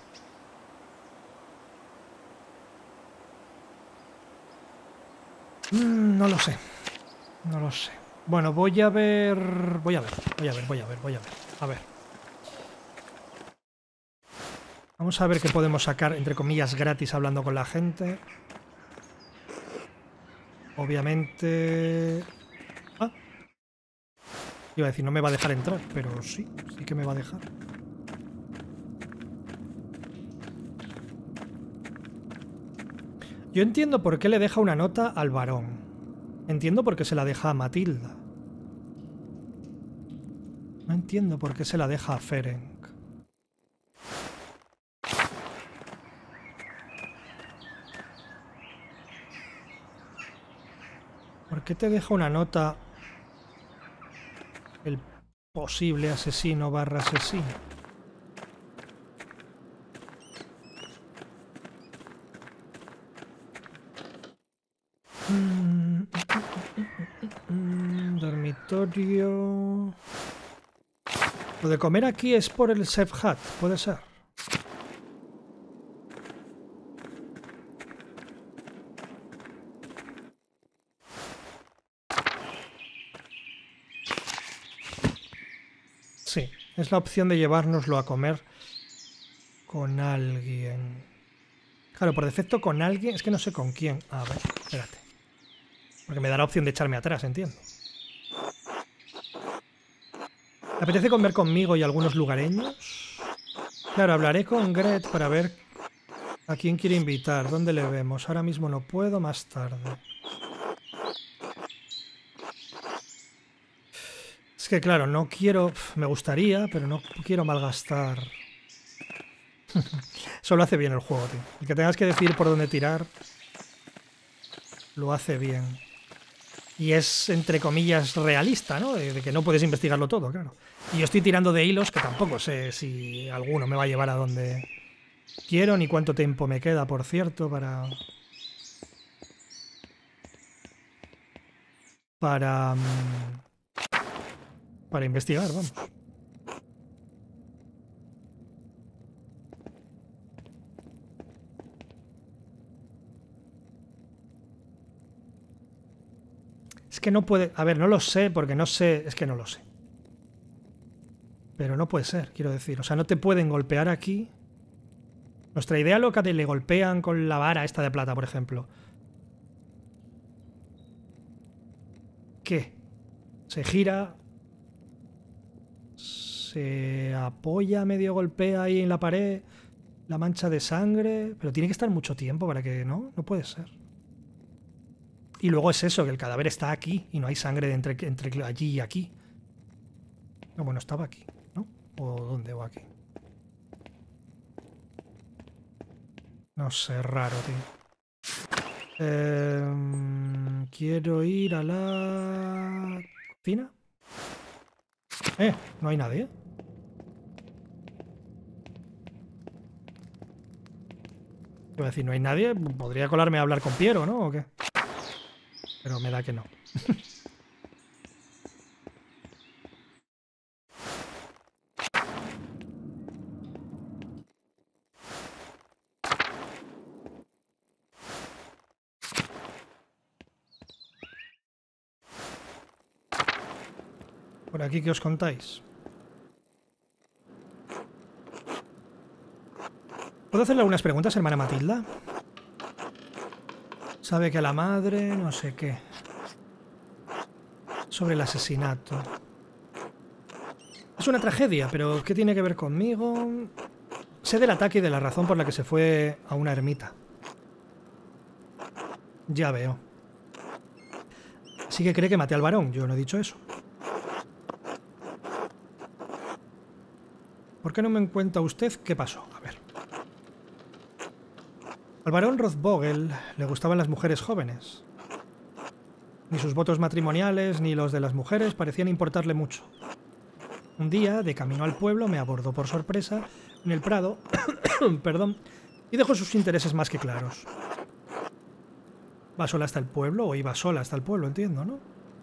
Mm, no lo sé, no lo sé. Bueno, voy a ver, voy a ver, voy a ver, voy a ver, voy a ver. A ver. Vamos a ver qué podemos sacar, entre comillas, gratis hablando con la gente. Obviamente... Ah. Iba a decir, no me va a dejar entrar, pero sí, sí que me va a dejar. Yo entiendo por qué le deja una nota al varón. Entiendo por qué se la deja a Matilda. No entiendo por qué se la deja a Ferenc. ¿Por qué te deja una nota el posible asesino barra asesino? Mm, mm, mm, mm, mm, dormitorio... Lo de comer aquí es por el Chef Hut, puede ser. Sí, es la opción de llevárnoslo a comer con alguien. Claro, por defecto con alguien, es que no sé con quién. A ver, espérate. Porque me da la opción de echarme atrás, entiendo. ¿Me apetece comer conmigo y algunos lugareños? Claro, hablaré con Gret para ver a quién quiere invitar. ¿Dónde le vemos? Ahora mismo no puedo, más tarde. Es que claro, no quiero... Me gustaría, pero no quiero malgastar. Eso lo hace bien el juego, tío. El que tengas que decidir por dónde tirar, lo hace bien. Y es, entre comillas, realista, ¿no? De, de que no puedes investigarlo todo, claro. Y yo estoy tirando de hilos que tampoco sé si alguno me va a llevar a donde quiero, ni cuánto tiempo me queda, por cierto, para... Para... Para investigar, vamos. Es que no puede... A ver, no lo sé, porque no sé... Es que no lo sé. Pero no puede ser, quiero decir. O sea, no te pueden golpear aquí. Nuestra idea loca de le golpean con la vara esta de plata, por ejemplo. ¿Qué? Se gira... Se apoya, medio golpea ahí en la pared... La mancha de sangre... Pero tiene que estar mucho tiempo para que... ¿No? No puede ser. Y luego es eso, que el cadáver está aquí y no hay sangre de entre, entre allí y aquí. No, bueno, estaba aquí, ¿no? ¿O dónde? ¿O aquí? No sé, raro, tío. Eh, quiero ir a la... ¿Cocina? Eh, no hay nadie. Iba a decir, no hay nadie. Podría colarme a hablar con Piero, ¿no? ¿O qué? Pero me da que no. Por aquí, ¿qué os contáis? ¿Puedo hacerle algunas preguntas, hermana Matilda? Sabe que a la madre, no sé qué. Sobre el asesinato. Es una tragedia, pero ¿qué tiene que ver conmigo? Sé del ataque y de la razón por la que se fue a una ermita. Ya veo. Así que cree que maté al varón. Yo no he dicho eso. ¿Por qué no me cuenta usted qué pasó? A ver. Al varón Rothvogel le gustaban las mujeres jóvenes. Ni sus votos matrimoniales ni los de las mujeres parecían importarle mucho. Un día, de camino al pueblo, me abordó por sorpresa en el prado perdón, y dejó sus intereses más que claros. ¿Va sola hasta el pueblo o iba sola hasta el pueblo? Entiendo, ¿no?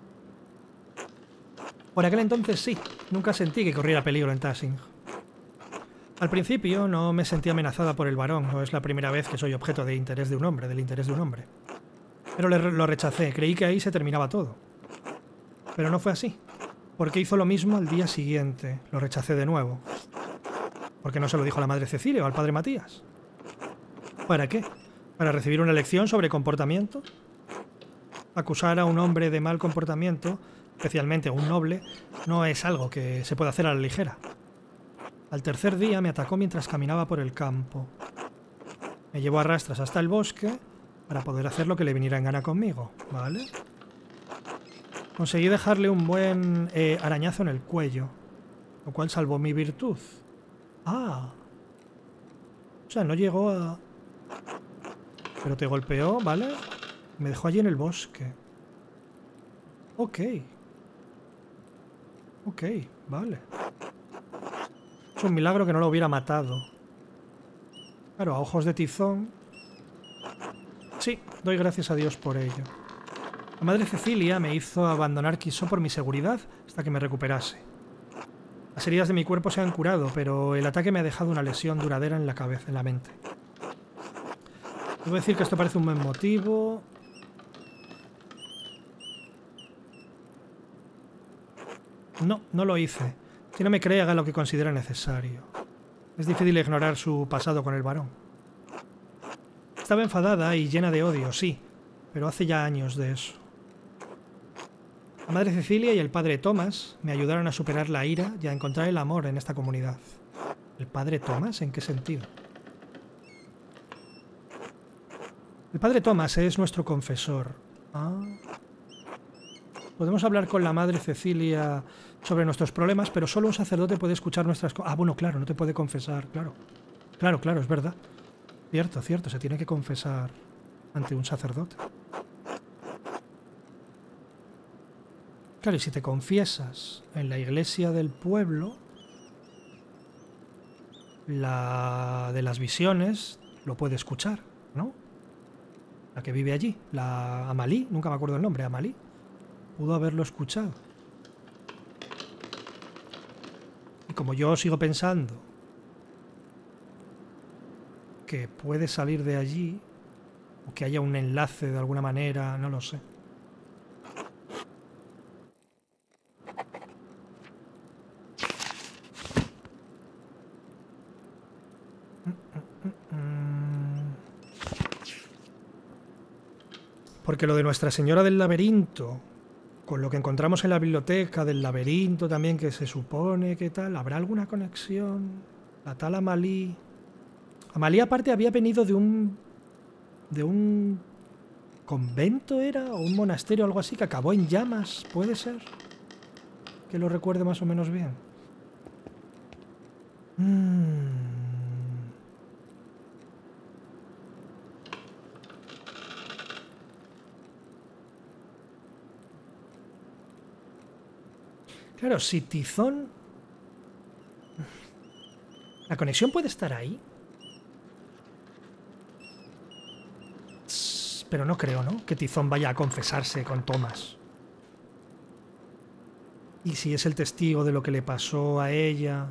Por aquel entonces sí, nunca sentí que corriera peligro en Tassing. Al principio no me sentí amenazada por el varón, no es la primera vez que soy objeto de interés de un hombre, del interés de un hombre. Pero le, lo rechacé, creí que ahí se terminaba todo. Pero no fue así, porque hizo lo mismo al día siguiente, lo rechacé de nuevo. ¿Por qué no se lo dijo a la madre Cecilia o al padre Matías? ¿Para qué? ¿Para recibir una lección sobre comportamiento? Acusar a un hombre de mal comportamiento, especialmente a un noble, no es algo que se pueda hacer a la ligera. Al tercer día me atacó mientras caminaba por el campo. Me llevó a rastras hasta el bosque para poder hacer lo que le viniera en gana conmigo, ¿vale? Conseguí dejarle un buen eh, arañazo en el cuello, lo cual salvó mi virtud. Ah. O sea, no llegó a... Pero te golpeó, ¿vale? Me dejó allí en el bosque. Ok. Ok, vale. Es un milagro que no lo hubiera matado. Claro, a ojos de Tizón. Sí, doy gracias a Dios por ello. La madre Cecilia me hizo abandonar Quisó por mi seguridad hasta que me recuperase. Las heridas de mi cuerpo se han curado, pero el ataque me ha dejado una lesión duradera en la cabeza, en la mente. Debo decir que esto parece un buen motivo. No, no lo hice. Si no me cree, haga lo que considere necesario. Es difícil ignorar su pasado con el varón. Estaba enfadada y llena de odio, sí, pero hace ya años de eso. La madre Cecilia y el padre Thomas me ayudaron a superar la ira y a encontrar el amor en esta comunidad. ¿El padre Thomas? ¿En qué sentido? El padre Thomas es nuestro confesor. Ah. Podemos hablar con la madre Cecilia sobre nuestros problemas, pero solo un sacerdote puede escuchar nuestras cosas. Ah, bueno, claro, no te puede confesar, claro. Claro, claro, es verdad. Cierto, cierto, se tiene que confesar ante un sacerdote. Claro, y si te confiesas en la iglesia del pueblo, la de las visiones lo puede escuchar, ¿no? La que vive allí, la Amalí, nunca me acuerdo el nombre, Amalí, pudo haberlo escuchado. Y como yo sigo pensando que puede salir de allí, o que haya un enlace de alguna manera, no lo sé. Porque lo de Nuestra Señora del Laberinto, con lo que encontramos en la biblioteca del laberinto también, que se supone que tal, ¿habrá alguna conexión? La tal Amalí... Amalí aparte había venido de un... de un... convento era, o un monasterio o algo así, que acabó en llamas, ¿puede ser? Que lo recuerde más o menos bien. Mmm... Claro, si Tizón... ¿La conexión puede estar ahí? Pero no creo, ¿no? Que Tizón vaya a confesarse con Thomas. Y si es el testigo de lo que le pasó a ella...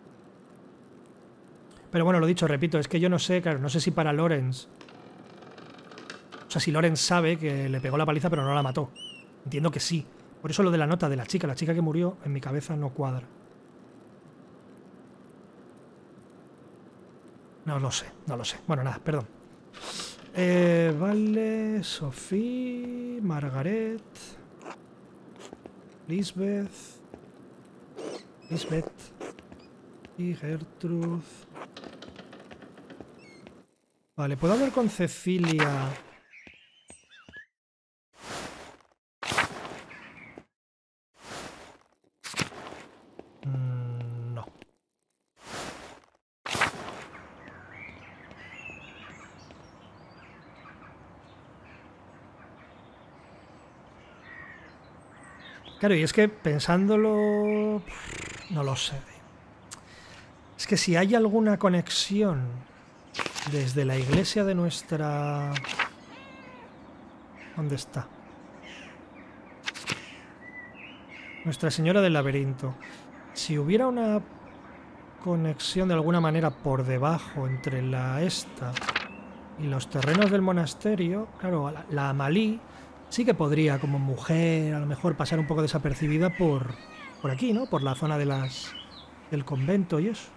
Pero bueno, lo dicho, repito, es que yo no sé, claro, no sé si para Lawrence... O sea, si Lawrence sabe que le pegó la paliza pero no la mató. Entiendo que sí. Por eso lo de la nota de la chica, la chica que murió, en mi cabeza no cuadra. No lo sé, no lo sé. Bueno, nada, perdón. Eh, vale, Sophie, Margaret, Lisbeth, Lisbeth y Gertrude. Vale, ¿puedo hablar con Cecilia? Mm, no. Claro, y es que pensándolo... No lo sé. Es que si hay alguna conexión desde la iglesia de nuestra... ¿Dónde está? Nuestra Señora del Laberinto. Si hubiera una conexión de alguna manera por debajo entre la esta y los terrenos del monasterio, claro, la, la Amalí sí que podría, como mujer, a lo mejor pasar un poco desapercibida por, por aquí, ¿no? Por la zona de las, del convento y eso.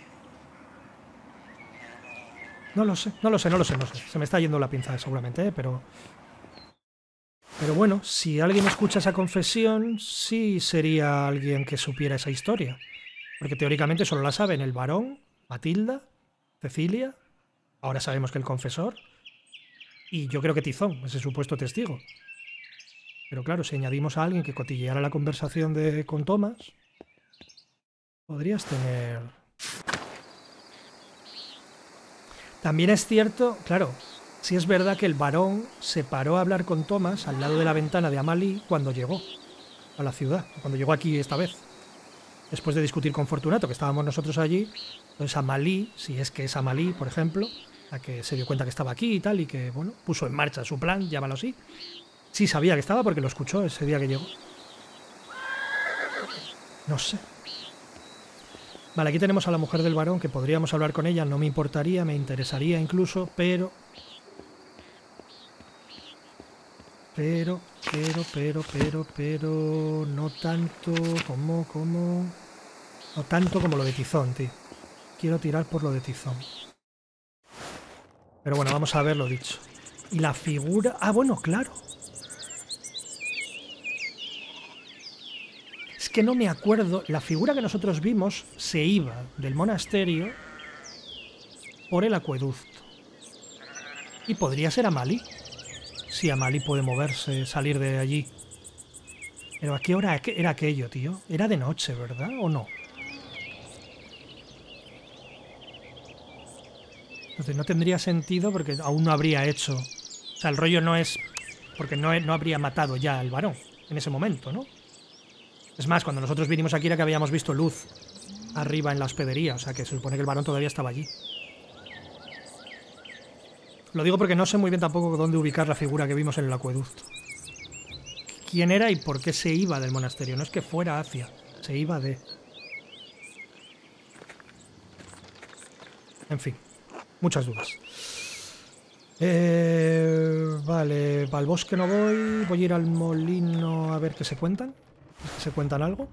No lo sé, no lo sé, no lo sé, no sé. Se me está yendo la pinza seguramente, ¿eh? Pero... Pero bueno, si alguien escucha esa confesión, sí sería alguien que supiera esa historia. Porque teóricamente solo la saben el varón, Matilda, Cecilia, ahora sabemos que el confesor, y yo creo que Tizón, ese supuesto testigo. Pero claro, si añadimos a alguien que cotilleara la conversación de, con Thomas, podrías tener... También es cierto, claro, sí es verdad que el varón se paró a hablar con Thomas al lado de la ventana de Amalí cuando llegó a la ciudad, cuando llegó aquí esta vez. Después de discutir con Fortunato, que estábamos nosotros allí, entonces Amalí, si es que es Amalí, por ejemplo, la que se dio cuenta que estaba aquí y tal, y que, bueno, puso en marcha su plan, llámalo así. Sí sabía que estaba porque lo escuchó ese día que llegó. No sé. Vale, aquí tenemos a la mujer del varón, que podríamos hablar con ella, no me importaría, me interesaría incluso, pero... Pero, pero, pero, pero, pero... No tanto como, como... No tanto como lo de Tizón, tío. Quiero tirar por lo de Tizón. Pero bueno, vamos a ver lo dicho. Y la figura... Ah, bueno, claro. Es que no me acuerdo. La figura que nosotros vimos se iba del monasterio por el acueducto. Y podría ser Amalí. Si Amalí puede moverse, salir de allí. Pero ¿a qué hora era aquello, tío? Era de noche, ¿verdad? ¿O no? Entonces no tendría sentido porque aún no habría hecho... O sea, el rollo no es... Porque no, no habría matado ya al varón en ese momento, ¿no? Es más, cuando nosotros vinimos aquí era que habíamos visto luz arriba en la hospedería. O sea, que se supone que el varón todavía estaba allí. Lo digo porque no sé muy bien tampoco dónde ubicar la figura que vimos en el acueducto. ¿Quién era y por qué se iba del monasterio? No es que fuera hacia, se iba de... En fin, muchas dudas. Eh, vale, al bosque no voy. Voy a ir al molino a ver qué se cuentan. ¿Se cuentan algo?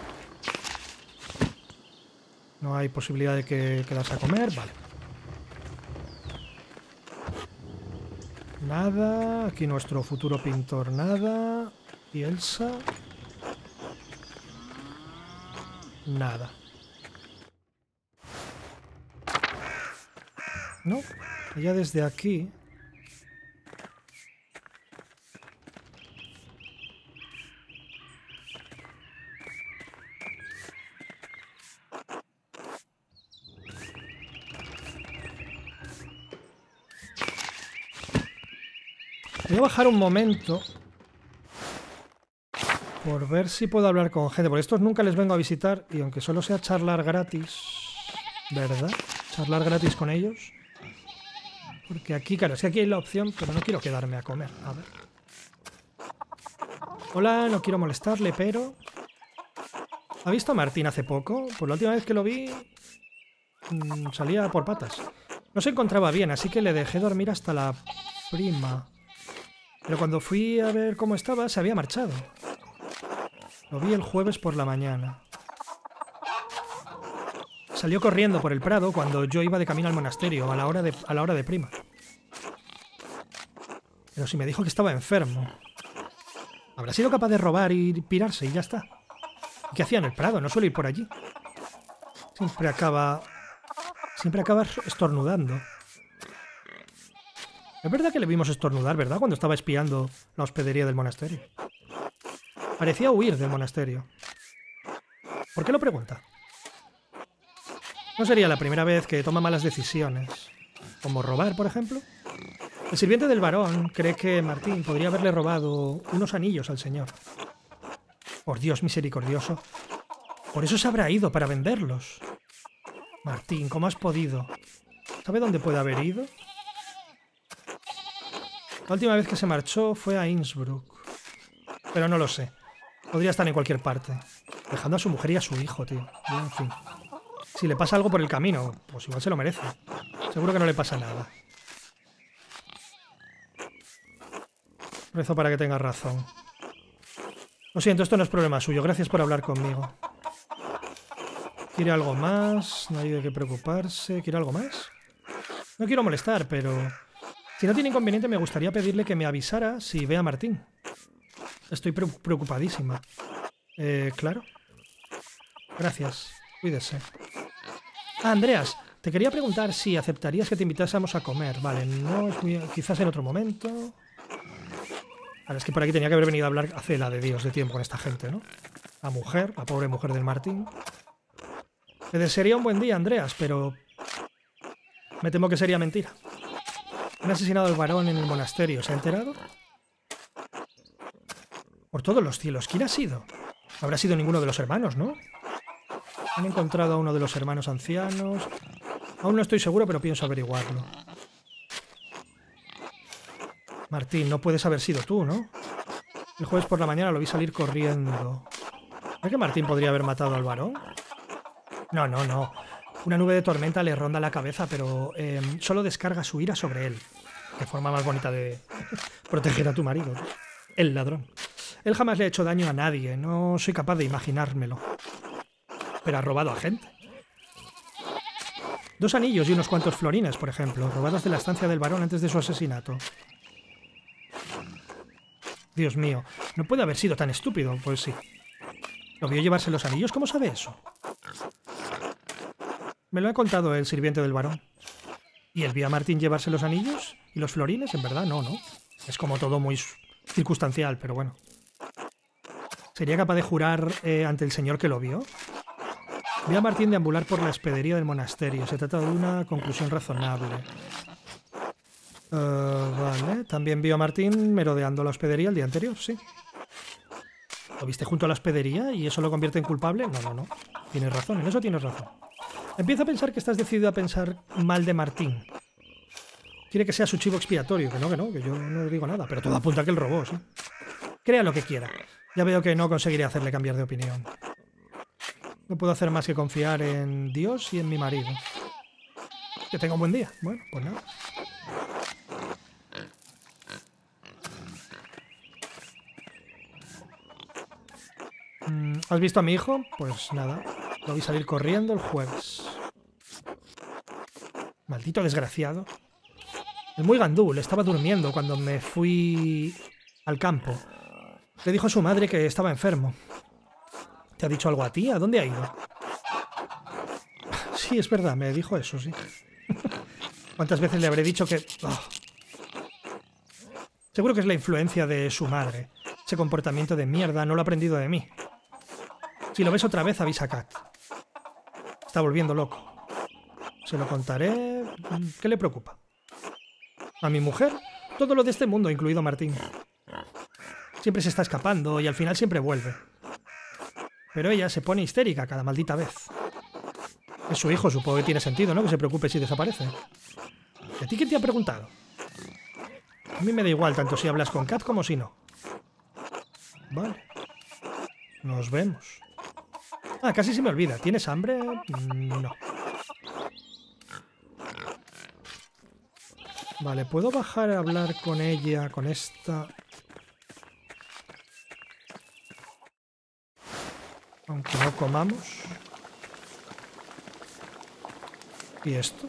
No hay posibilidad de que quedarse a comer. Vale. Nada. Aquí nuestro futuro pintor, nada. Y Elsa. Nada. No. Ya desde aquí. Voy a bajar un momento por ver si puedo hablar con gente, porque estos nunca les vengo a visitar y aunque solo sea charlar gratis, ¿verdad? Charlar gratis con ellos. Porque aquí, claro, es que aquí hay la opción, pero no quiero quedarme a comer. A ver. Hola, no quiero molestarle, pero... ¿Ha visto a Martín hace poco? Pues la última vez que lo vi... Mmm, salía por patas. No se encontraba bien, así que le dejé dormir hasta la prima. Pero cuando fui a ver cómo estaba, se había marchado. Lo vi el jueves por la mañana. Salió corriendo por el prado cuando yo iba de camino al monasterio, a la hora de, a la hora de prima. Pero si me dijo que estaba enfermo. Habrá sido capaz de robar y pirarse y ya está. ¿Qué hacía en el prado? No suele ir por allí. Siempre acaba... Siempre acaba estornudando. Es verdad que le vimos estornudar, ¿verdad? Cuando estaba espiando la hospedería del monasterio. Parecía huir del monasterio. ¿Por qué lo pregunta? No sería la primera vez que toma malas decisiones. Como robar, por ejemplo. El sirviente del varón cree que Martín podría haberle robado unos anillos al señor. Por Dios misericordioso. Por eso se habrá ido, para venderlos. Martín, ¿cómo has podido? ¿Sabe dónde puede haber ido? La última vez que se marchó fue a Innsbruck. Pero no lo sé. Podría estar en cualquier parte. Dejando a su mujer y a su hijo, tío. Y, en fin. Si le pasa algo por el camino, pues igual se lo merece. Seguro que no le pasa nada. Rezo para que tenga razón. Lo siento, esto no es problema suyo. Gracias por hablar conmigo. ¿Quiere algo más? No hay de qué preocuparse. ¿Quiere algo más? No quiero molestar, pero... Si no tiene inconveniente, me gustaría pedirle que me avisara si ve a Martín. Estoy pre preocupadísima. Eh, claro. Gracias. Cuídese. Ah, Andreas, te quería preguntar si aceptarías que te invitásemos a comer. Vale, no es muy... Quizás en otro momento... Vale, es que por aquí tenía que haber venido a hablar hace la de Dios de tiempo con esta gente, ¿no? La mujer, la pobre mujer del Martín. Te desearía un buen día, Andreas, pero... Me temo que sería mentira. Han asesinado al varón en el monasterio. ¿Se ha enterado? Por todos los cielos. ¿Quién ha sido? No habrá sido ninguno de los hermanos, ¿no? Han encontrado a uno de los hermanos ancianos. Aún no estoy seguro, pero pienso averiguarlo. Martín, no puedes haber sido tú, ¿no? El jueves por la mañana lo vi salir corriendo. ¿Crees que Martín podría haber matado al varón? No, no, no. Una nube de tormenta le ronda la cabeza, pero eh, solo descarga su ira sobre él. Qué forma más bonita de proteger a tu marido, ¿no? El ladrón. Él jamás le ha hecho daño a nadie, no soy capaz de imaginármelo. Pero ha robado a gente. Dos anillos y unos cuantos florines, por ejemplo, robados de la estancia del varón antes de su asesinato. Dios mío, no puede haber sido tan estúpido, pues sí. ¿Lo vio llevarse los anillos? ¿Cómo sabe eso? Me lo ha contado el sirviente del varón. ¿Y él vio a Martín llevarse los anillos y los florines? En verdad, no, ¿no? Es como todo muy circunstancial, pero bueno. ¿Sería capaz de jurar eh, ante el señor que lo vio? Vi a Martín deambular por la hospedería del monasterio. Se trata de una conclusión razonable. Uh, vale. También vio a Martín merodeando la hospedería el día anterior, sí. ¿Lo viste junto a la hospedería y eso lo convierte en culpable? No, no, no. Tienes razón, en eso tienes razón. Empiezo a pensar que estás decidido a pensar mal de Martín. Quiere que sea su chivo expiatorio. Que no, que no, que yo no digo nada. Pero todo apunta a que él robó, sí. Crea lo que quiera. Ya veo que no conseguiré hacerle cambiar de opinión. No puedo hacer más que confiar en Dios y en mi marido. Que tenga un buen día. Bueno, pues nada. ¿Has visto a mi hijo? Pues nada. Lo vi salir corriendo el jueves. Maldito desgraciado. El muy gandul estaba durmiendo cuando me fui al campo. Le dijo a su madre que estaba enfermo. ¿Te ha dicho algo a ti? ¿A dónde ha ido? Sí, es verdad, me dijo eso, sí. ¿Cuántas veces le habré dicho que... Oh. Seguro que es la influencia de su madre. Ese comportamiento de mierda no lo ha aprendido de mí. Si lo ves otra vez, avisa a Kat. Está volviendo loco. Se lo contaré... ¿Qué le preocupa? A mi mujer, todo lo de este mundo, incluido Martín. Siempre se está escapando y al final siempre vuelve. Pero ella se pone histérica cada maldita vez. Es su hijo, supongo que tiene sentido, ¿no? Que se preocupe si desaparece. ¿Y a ti quién te ha preguntado? A mí me da igual tanto si hablas con Kat como si no. Vale. Nos vemos. Ah, casi se me olvida. ¿Tienes hambre? No. Vale, ¿puedo bajar a hablar con ella, con esta? Aunque no comamos. ¿Y esto?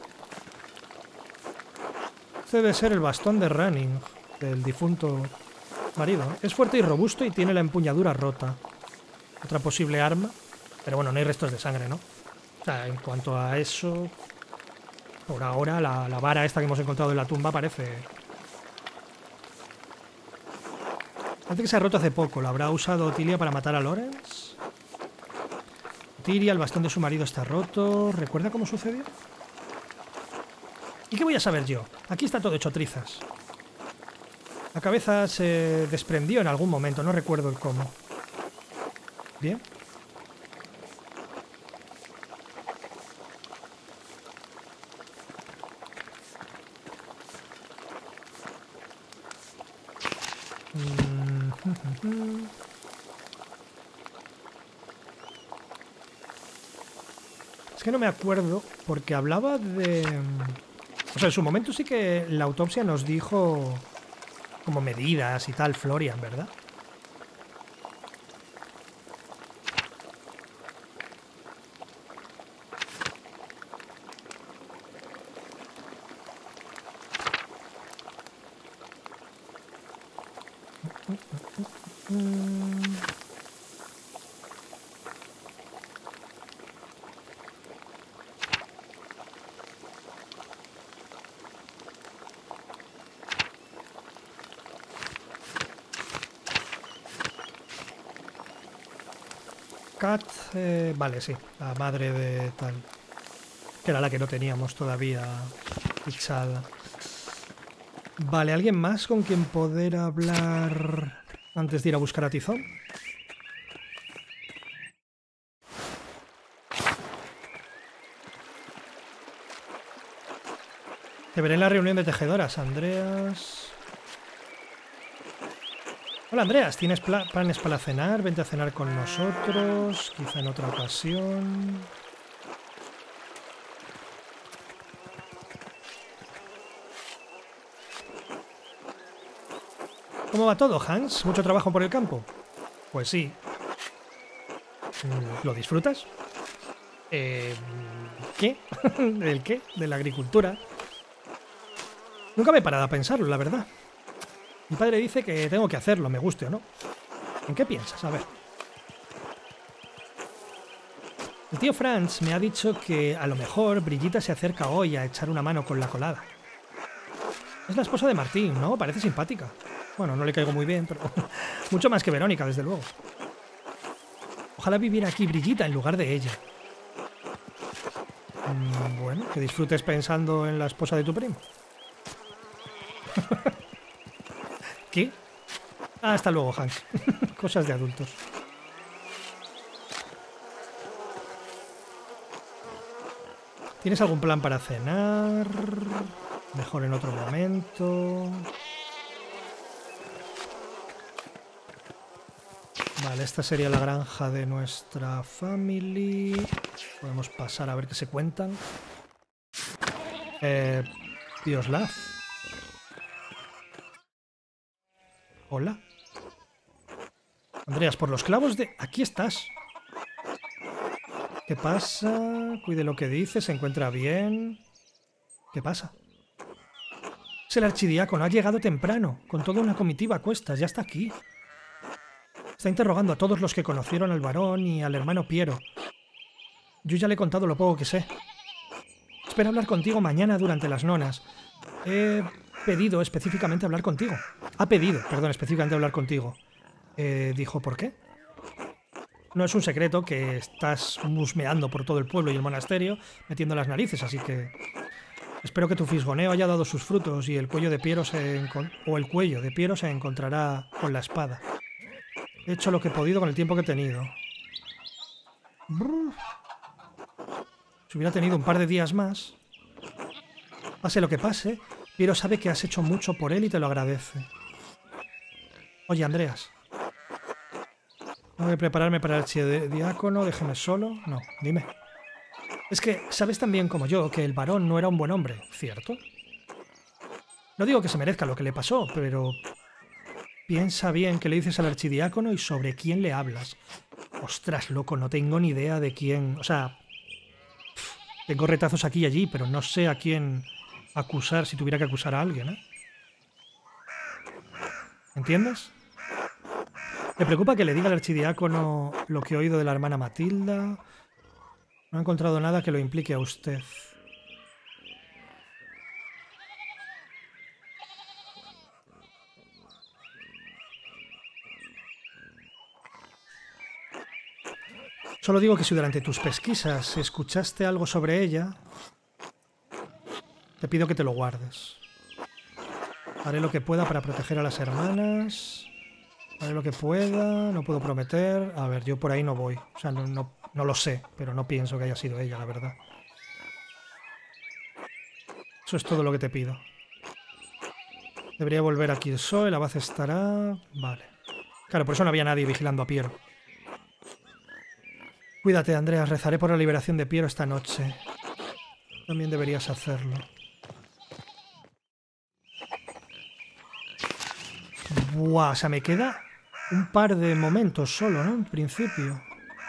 Este debe ser el bastón de Running del difunto marido. Es fuerte y robusto y tiene la empuñadura rota. Otra posible arma. Pero bueno, no hay restos de sangre, ¿no? O sea, en cuanto a eso... Por ahora, la, la vara esta que hemos encontrado en la tumba parece... Parece que se ha roto hace poco. ¿La habrá usado Otilia para matar a Lawrence? Otilia, el bastón de su marido está roto. ¿Recuerda cómo sucedió? ¿Y qué voy a saber yo? Aquí está todo hecho trizas. La cabeza se desprendió en algún momento, no recuerdo el cómo. Bien. Es que no me acuerdo porque hablaba de... O sea, en su momento sí que la autopsia nos dijo como medidas y tal, Florian, ¿verdad? Kat, eh, vale, sí, la madre de tal, que era la que no teníamos todavía fichada. Vale, ¿alguien más con quien poder hablar antes de ir a buscar a Tizón? Te veré en la reunión de tejedoras, Andreas. Hola, Andreas. ¿Tienes pla planes para cenar? Vente a cenar con nosotros. Quizá en otra ocasión. ¿Cómo va todo, Hans? ¿Mucho trabajo por el campo? Pues sí. ¿Lo disfrutas? Eh, ¿Qué? ¿Del qué? De la agricultura. Nunca me he parado a pensarlo, la verdad. Mi padre dice que tengo que hacerlo, me guste o no. ¿En qué piensas? A ver. El tío Franz me ha dicho que a lo mejor Brigitta se acerca hoy a echar una mano con la colada. Es la esposa de Martín, ¿no? Parece simpática. Bueno, no le caigo muy bien, pero mucho más que Verónica, desde luego. Ojalá viviera aquí Brigitta en lugar de ella. Mm, bueno, que disfrutes pensando en la esposa de tu primo. ¿Qué? Ah, hasta luego, Hank. Cosas de adultos. ¿Tienes algún plan para cenar? Mejor en otro momento. Vale, esta sería la granja de nuestra family. Podemos pasar a ver qué se cuentan. Eh, Dioslav. Hola. Andreas, por los clavos de... Aquí estás. ¿Qué pasa? Cuide lo que dice, se encuentra bien. ¿Qué pasa? Es el archidiácono, ha llegado temprano, con toda una comitiva a cuestas, ya está aquí. Está interrogando a todos los que conocieron al varón y al hermano Piero. Yo ya le he contado lo poco que sé. Espero hablar contigo mañana durante las nonas. He pedido específicamente hablar contigo. Ha pedido, perdón, específicamente hablar contigo. Eh, dijo, ¿por qué? No es un secreto que estás musmeando por todo el pueblo y el monasterio, metiendo las narices, así que... Espero que tu fisgoneo haya dado sus frutos y el cuello de Piero se... o el cuello de Piero se encontrará con la espada. He hecho lo que he podido con el tiempo que he tenido. Brr. Si hubiera tenido un par de días más... Pase lo que pase, Piero sabe que has hecho mucho por él y te lo agradece. Oye, Andreas. ¿Tengo que prepararme para el archidiácono? Déjeme solo. No, dime. Es que sabes tan bien como yo que el varón no era un buen hombre, ¿cierto? No digo que se merezca lo que le pasó, pero... Piensa bien qué le dices al archidiácono y sobre quién le hablas. Ostras, loco, no tengo ni idea de quién... O sea... Tengo retazos aquí y allí, pero no sé a quién acusar si tuviera que acusar a alguien, ¿eh? ¿Entiendes? ¿Me preocupa que le diga al archidiácono lo que he oído de la hermana Matilda? No he encontrado nada que lo implique a usted. Solo digo que si durante tus pesquisas escuchaste algo sobre ella, te pido que te lo guardes. Haré lo que pueda para proteger a las hermanas. Haré lo que pueda, no puedo prometer. A ver, yo por ahí no voy. O sea, no, no, no lo sé, pero no pienso que haya sido ella, la verdad. Eso es todo lo que te pido. Debería volver aquí el Soe, la base estará... Vale. Claro, por eso no había nadie vigilando a Piero. Cuídate, Andreas. Rezaré por la liberación de Piero esta noche. También deberías hacerlo. Buah, o sea, me queda un par de momentos solo, ¿no? En principio.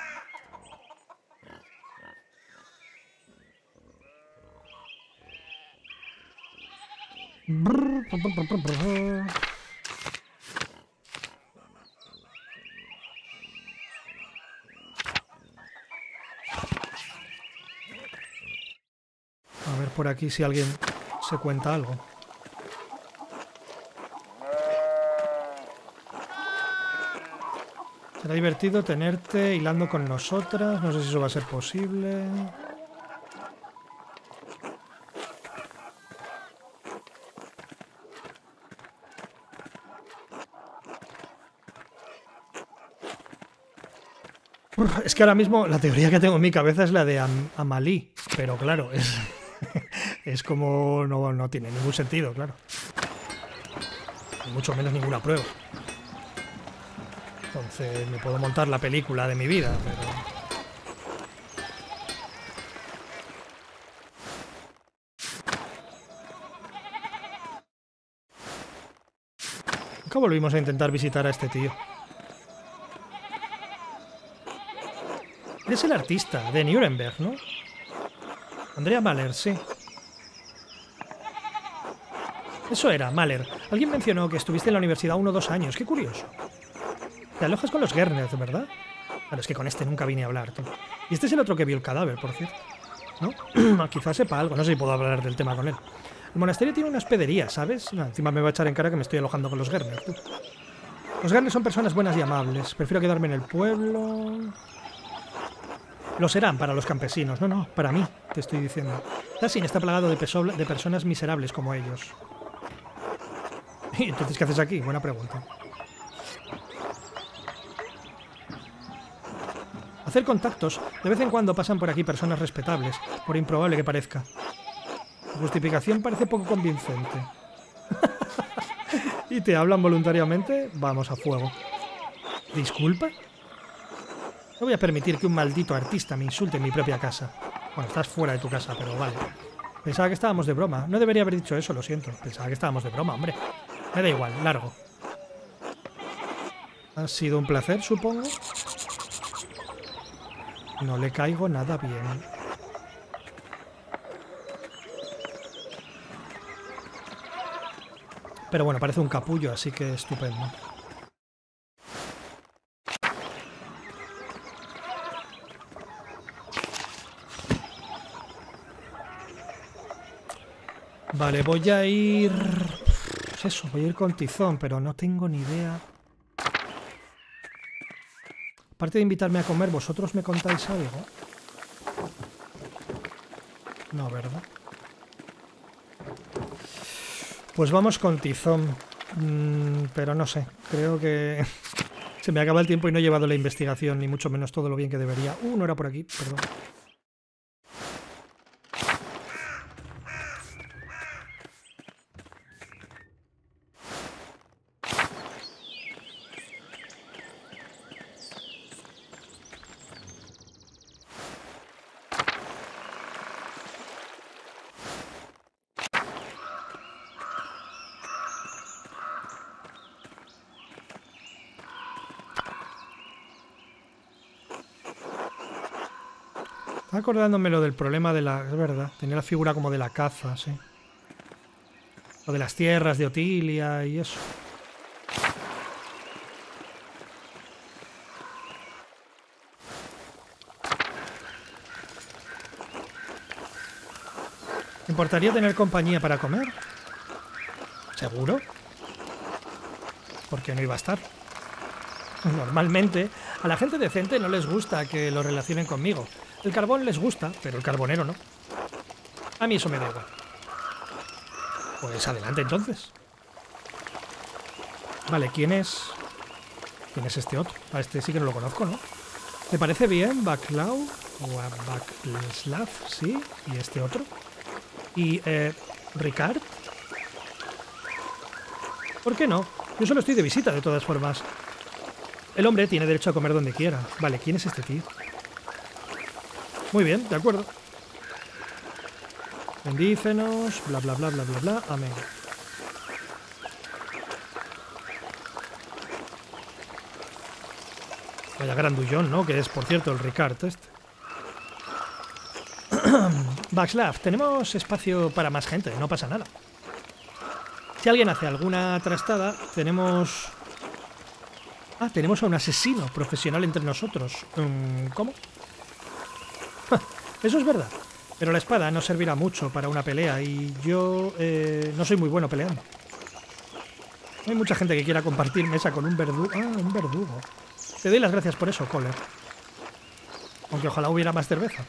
A ver por aquí si alguien se cuenta algo. Será divertido tenerte hilando con nosotras. No sé si eso va a ser posible. Uf, es que ahora mismo la teoría que tengo en mi cabeza es la de Am Amalí, pero claro, es, es como no, no tiene ningún sentido, claro. Ni mucho menos ninguna prueba. Entonces me puedo montar la película de mi vida, pero... Nunca volvimos a intentar visitar a este tío. Es el artista de Nuremberg, ¿no? Andrea Mahler, sí. Eso era, Mahler. Alguien mencionó que estuviste en la universidad uno o dos años. Qué curioso. Te alojas con los Gerners, ¿verdad? Claro, es que con este nunca vine a hablar, tú. Y este es el otro que vio el cadáver, por cierto. ¿No? Quizás sepa algo. No sé si puedo hablar del tema con él. El monasterio tiene una hospedería, ¿sabes? No, encima me va a echar en cara que me estoy alojando con los Gerners, tú. Los Gerners son personas buenas y amables. Prefiero quedarme en el pueblo... Lo serán para los campesinos. No, no, para mí, te estoy diciendo. Tassin está plagado de, de personas miserables como ellos. ¿Y entonces qué haces aquí? Buena pregunta. Hacer contactos. De vez en cuando pasan por aquí personas respetables, por improbable que parezca. Tu justificación parece poco convincente. ¿Y te hablan voluntariamente? Vamos a fuego. ¿Disculpa? No voy a permitir que un maldito artista me insulte en mi propia casa. Bueno, estás fuera de tu casa, pero vale. Pensaba que estábamos de broma. No debería haber dicho eso, lo siento. Pensaba que estábamos de broma, hombre. Me da igual, largo. Ha sido un placer, supongo. No le caigo nada bien. Pero bueno, parece un capullo, así que estupendo. Vale, voy a ir... Pues eso, voy a ir con Tizón, pero no tengo ni idea. Aparte de invitarme a comer, ¿vosotros me contáis algo? No, ¿verdad? Pues vamos con Tizón. Mm, pero no sé, creo que... Se me acaba el tiempo y no he llevado la investigación, ni mucho menos todo lo bien que debería. Uh, no era por aquí, perdón. Estaba acordándome lo del problema de la... Es verdad, tenía la figura como de la caza, sí. O de las tierras de Otilia y eso. ¿Te importaría tener compañía para comer? ¿Seguro? ¿Por qué no iba a estar? Normalmente, a la gente decente no les gusta que lo relacionen conmigo. El carbón les gusta, pero el carbonero no. A mí eso me da igual. Pues adelante entonces. Vale, ¿quién es? ¿Quién es este otro? A este sí que no lo conozco, ¿no? ¿Te parece bien Baclau? O a Baclav, sí. ¿Y este otro? ¿Y eh, Ricard? ¿Por qué no? Yo solo estoy de visita, de todas formas. El hombre tiene derecho a comer donde quiera. Vale, ¿quién es este tío? Muy bien, de acuerdo. Bendícenos, bla bla bla bla bla bla. Amén. Vaya grandullón, ¿no? Que es, por cierto, el Ricard este. Václav, tenemos espacio para más gente, no pasa nada. Si alguien hace alguna trastada, tenemos... Ah, tenemos a un asesino profesional entre nosotros. ¿Cómo? Eso es verdad. Pero la espada no servirá mucho para una pelea y yo eh, no soy muy bueno peleando. No hay mucha gente que quiera compartir mesa con un verdugo. Ah, un verdugo. Te doy las gracias por eso, Kohler. Aunque ojalá hubiera más cerveza.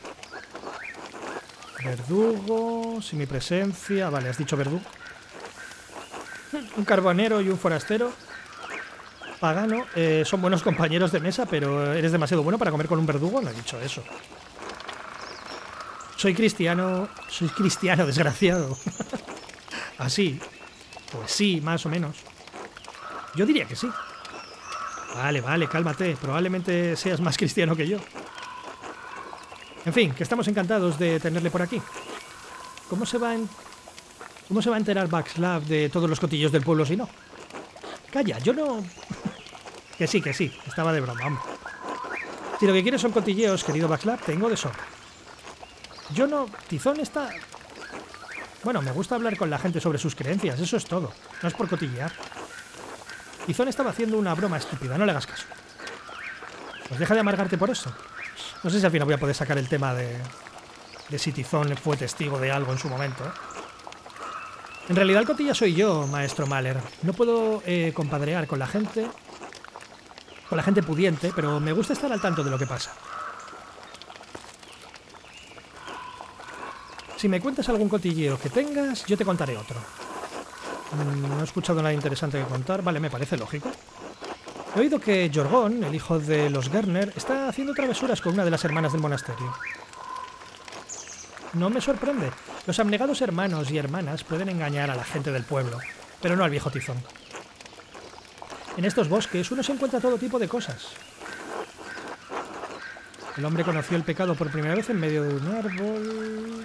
Verdugo, sin mi presencia... Vale, has dicho verdugo. Un carbonero y un forastero. Pagano, eh, son buenos compañeros de mesa, pero eres demasiado bueno para comer con un verdugo. No he dicho eso. Soy cristiano. Soy cristiano, desgraciado. Así. Pues sí, más o menos. Yo diría que sí. Vale, vale, cálmate. Probablemente seas más cristiano que yo. En fin, que estamos encantados de tenerle por aquí. ¿Cómo se va en... ¿Cómo se va a enterar Václav de todos los cotillos del pueblo si no? Calla, yo no... Que sí, que sí, estaba de broma, hombre. Si lo que quieres son cotilleos, querido Václav, tengo de sobra. Yo no... Tizón está... Bueno, me gusta hablar con la gente sobre sus creencias, eso es todo. No es por cotillear. Tizón estaba haciendo una broma estúpida, no le hagas caso. Pues deja de amargarte por eso. No sé si al final voy a poder sacar el tema de... de si Tizón fue testigo de algo en su momento, ¿eh? En realidad el cotilla soy yo, maestro Mahler. No puedo eh, compadrear con la gente... Con la gente pudiente, pero me gusta estar al tanto de lo que pasa. Si me cuentas algún cotilleo que tengas, yo te contaré otro. Mm, no he escuchado nada interesante que contar. Vale, me parece lógico. He oído que Jorgón, el hijo de los Gerner, está haciendo travesuras con una de las hermanas del monasterio. No me sorprende. Los abnegados hermanos y hermanas pueden engañar a la gente del pueblo, pero no al viejo Tizón. En estos bosques uno se encuentra todo tipo de cosas. El hombre conoció el pecado por primera vez en medio de un árbol...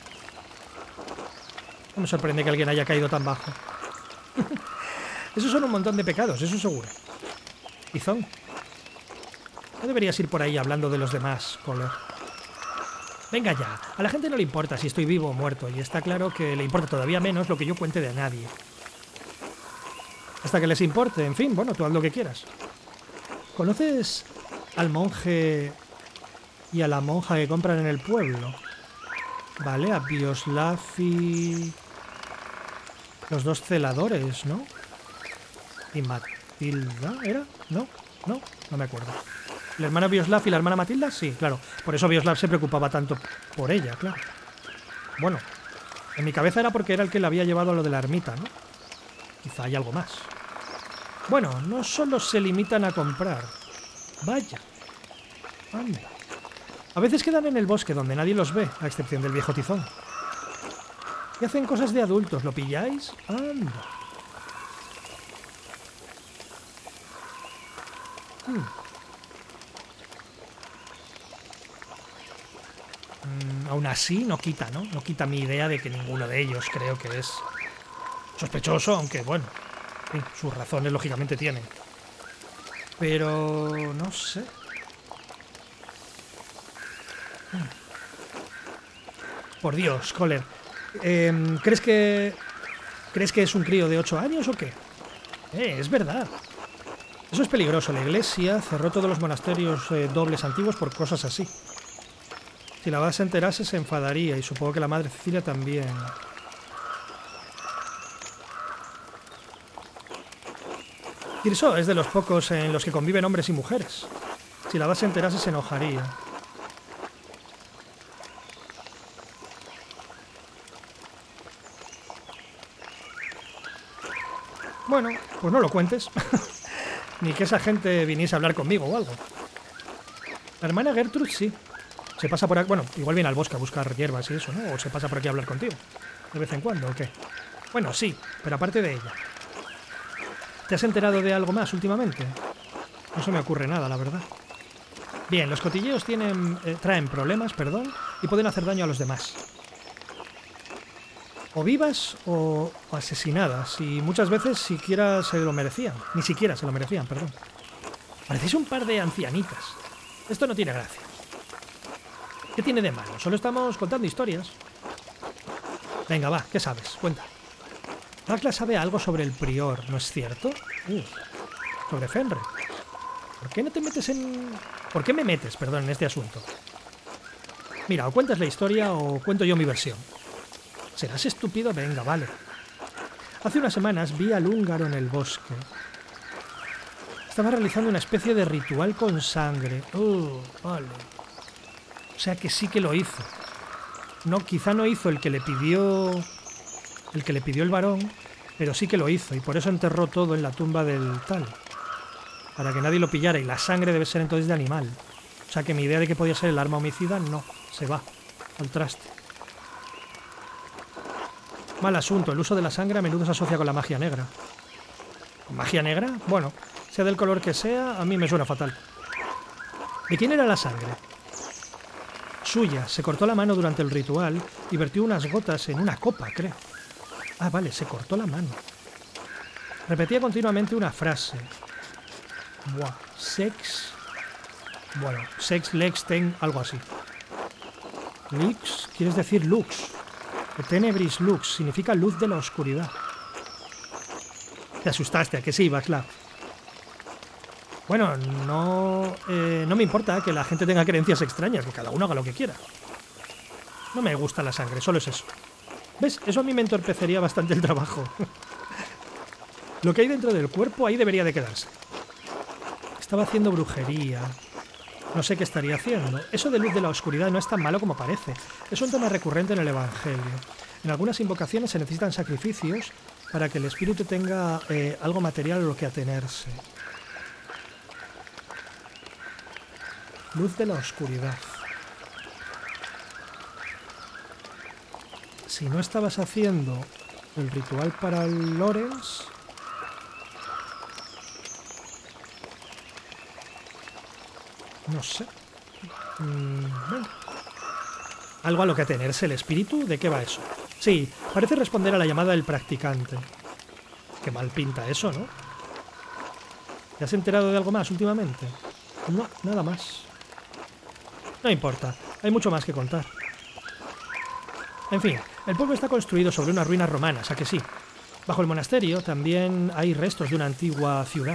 No me sorprende que alguien haya caído tan bajo. Esos son un montón de pecados, eso seguro. Tizón, no deberías ir por ahí hablando de los demás, Kohler. Venga ya, a la gente no le importa si estoy vivo o muerto, y está claro que le importa todavía menos lo que yo cuente de nadie. Hasta que les importe, en fin, bueno, tú haz lo que quieras. ¿Conoces al monje y a la monja que compran en el pueblo? Vale, a Vioslav y... los dos celadores, ¿no? ¿Y Matilda era? ¿No? ¿No? No me acuerdo. ¿La hermana Vioslav y la hermana Matilda? Sí, claro. Por eso Vioslav se preocupaba tanto por ella, claro. Bueno, en mi cabeza era porque era el que la había llevado a lo de la ermita, ¿no? Quizá hay algo más. Bueno, no solo se limitan a comprar. Vaya. Anda. A veces quedan en el bosque donde nadie los ve, a excepción del viejo Tizón. Y hacen cosas de adultos, ¿lo pilláis? Anda. Hmm. Mm, aún así no quita, ¿no? No quita mi idea de que ninguno de ellos creo que es sospechoso, aunque bueno, sí, sus razones lógicamente tienen. Pero no sé. Por Dios, Kohler. Eh, ¿Crees que... ¿Crees que es un crío de ocho años o qué? Eh, es verdad. Eso es peligroso. La iglesia cerró todos los monasterios eh, dobles antiguos por cosas así. Si la base se enterase se enfadaría y supongo que la madre Cecilia también. Tirso es de los pocos en los que conviven hombres y mujeres. Si la base se enterase se enojaría. Bueno, pues no lo cuentes. Ni que esa gente viniese a hablar conmigo o algo. La hermana Gertrude sí. Se pasa por aquí... Bueno, igual viene al bosque a buscar hierbas y eso, ¿no? O se pasa por aquí a hablar contigo. De vez en cuando, ¿o qué? Bueno, sí, pero aparte de ella. ¿Te has enterado de algo más últimamente? No se me ocurre nada, la verdad. Bien, los cotilleos tienen, eh, traen problemas, perdón, y pueden hacer daño a los demás. O vivas o, o asesinadas, y muchas veces siquiera se lo merecían. Ni siquiera se lo merecían, perdón. Parecéis un par de ancianitas. Esto no tiene gracia. ¿Qué tiene de malo? Solo estamos contando historias. Venga, va, ¿qué sabes? Cuenta. Václav sabe algo sobre el prior, ¿no es cierto? Uh, sobre Fenrir. ¿Por qué no te metes en...? ¿Por qué me metes, perdón, en este asunto? Mira, o cuentas la historia o cuento yo mi versión. ¿Serás estúpido? Venga, vale. Hace unas semanas vi al húngaro en el bosque. Estaba realizando una especie de ritual con sangre. Uh, vale. O sea que sí que lo hizo. No, quizá no hizo el que le pidió... El que le pidió el varón, pero sí que lo hizo, y por eso enterró todo en la tumba del tal. para que nadie lo pillara, y la sangre debe ser entonces de animal. O sea que mi idea de que podía ser el arma homicida, no, se va al traste. Mal asunto, el uso de la sangre a menudo se asocia con la magia negra. ¿Con magia negra? Bueno, sea del color que sea, a mí me suena fatal. ¿De quién era la sangre? Suya. Se cortó la mano durante el ritual y vertió unas gotas en una copa, creo. Ah, vale, se cortó la mano. Repetía continuamente una frase. Buah, sex... Bueno, sex, lex, ten, algo así. Lix, quieres decir lux. Tenebris lux, significa luz de la oscuridad. Te asustaste, ¿a que sí, Václav? Bueno, no, eh, no me importa que la gente tenga creencias extrañas, que cada uno haga lo que quiera. No me gusta la sangre, solo es eso. ¿Ves? Eso a mí me entorpecería bastante el trabajo. Lo que hay dentro del cuerpo, ahí debería de quedarse. Estaba haciendo brujería. No sé qué estaría haciendo. Eso de luz de la oscuridad no es tan malo como parece. Es un tema recurrente en el Evangelio. En algunas invocaciones se necesitan sacrificios para que el espíritu tenga eh, algo material a lo que atenerse. Luz de la oscuridad. Si no estabas haciendo el ritual para el Lorenz... No sé. Mm, bueno. ¿Algo a lo que atenerse el espíritu? ¿De qué va eso? Sí, parece responder a la llamada del practicante. Qué mal pinta eso, ¿no? ¿Te has enterado de algo más últimamente? No, nada más. No importa, hay mucho más que contar. En fin, el pueblo está construido sobre unas ruinas romanas, ¿a que sí? Bajo el monasterio también hay restos de una antigua ciudad.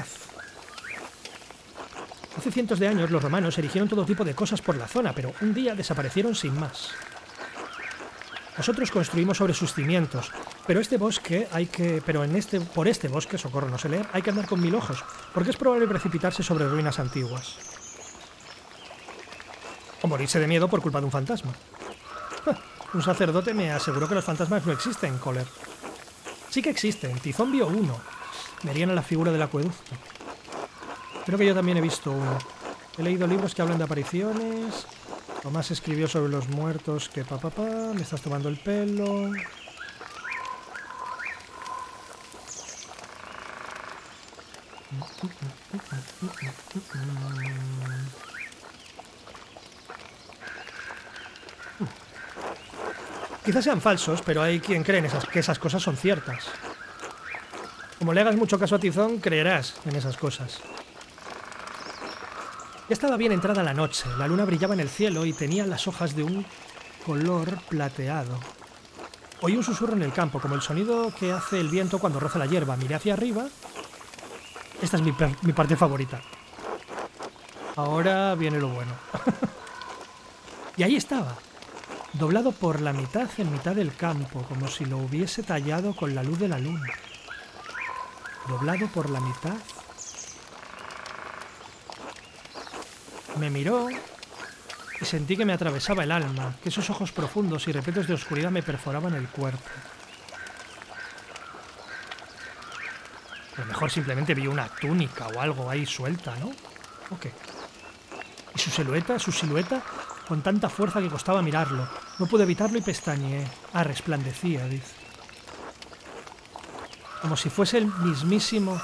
Hace cientos de años los romanos erigieron todo tipo de cosas por la zona, pero un día desaparecieron sin más. Nosotros construimos sobre sus cimientos, pero este bosque hay que, pero en este, por este bosque, socorro, no sé leer, hay que andar con mil ojos, porque es probable precipitarse sobre ruinas antiguas. O morirse de miedo por culpa de un fantasma. Un sacerdote me aseguró que los fantasmas no existen, Kohler. Sí que existen, Tizón vio uno. Verían a la figura del acueducto. Creo que yo también he visto uno. He leído libros que hablan de apariciones. Tomás escribió sobre los muertos que pa pa pa. Me estás tomando el pelo. Quizás sean falsos, pero hay quien cree en esas, que esas cosas son ciertas. Como le hagas mucho caso a Tizón, creerás en esas cosas. Ya estaba bien entrada la noche, la luna brillaba en el cielo y tenía las hojas de un color plateado. Oí un susurro en el campo, como el sonido que hace el viento cuando roza la hierba. Miré hacia arriba. Esta es mi, mi parte favorita. Ahora viene lo bueno. Y ahí estaba, doblado por la mitad en mitad del campo, como si lo hubiese tallado con la luz de la luna. Doblado por la mitad. Me miró y sentí que me atravesaba el alma, que esos ojos profundos y repletos de oscuridad me perforaban el cuerpo. A lo mejor simplemente vi una túnica o algo ahí suelta, ¿no? ¿O qué? Y su silueta, su silueta, con tanta fuerza que costaba mirarlo. No pude evitarlo y pestañeé. Ah, resplandecía, dice. Como si fuese el mismísimo...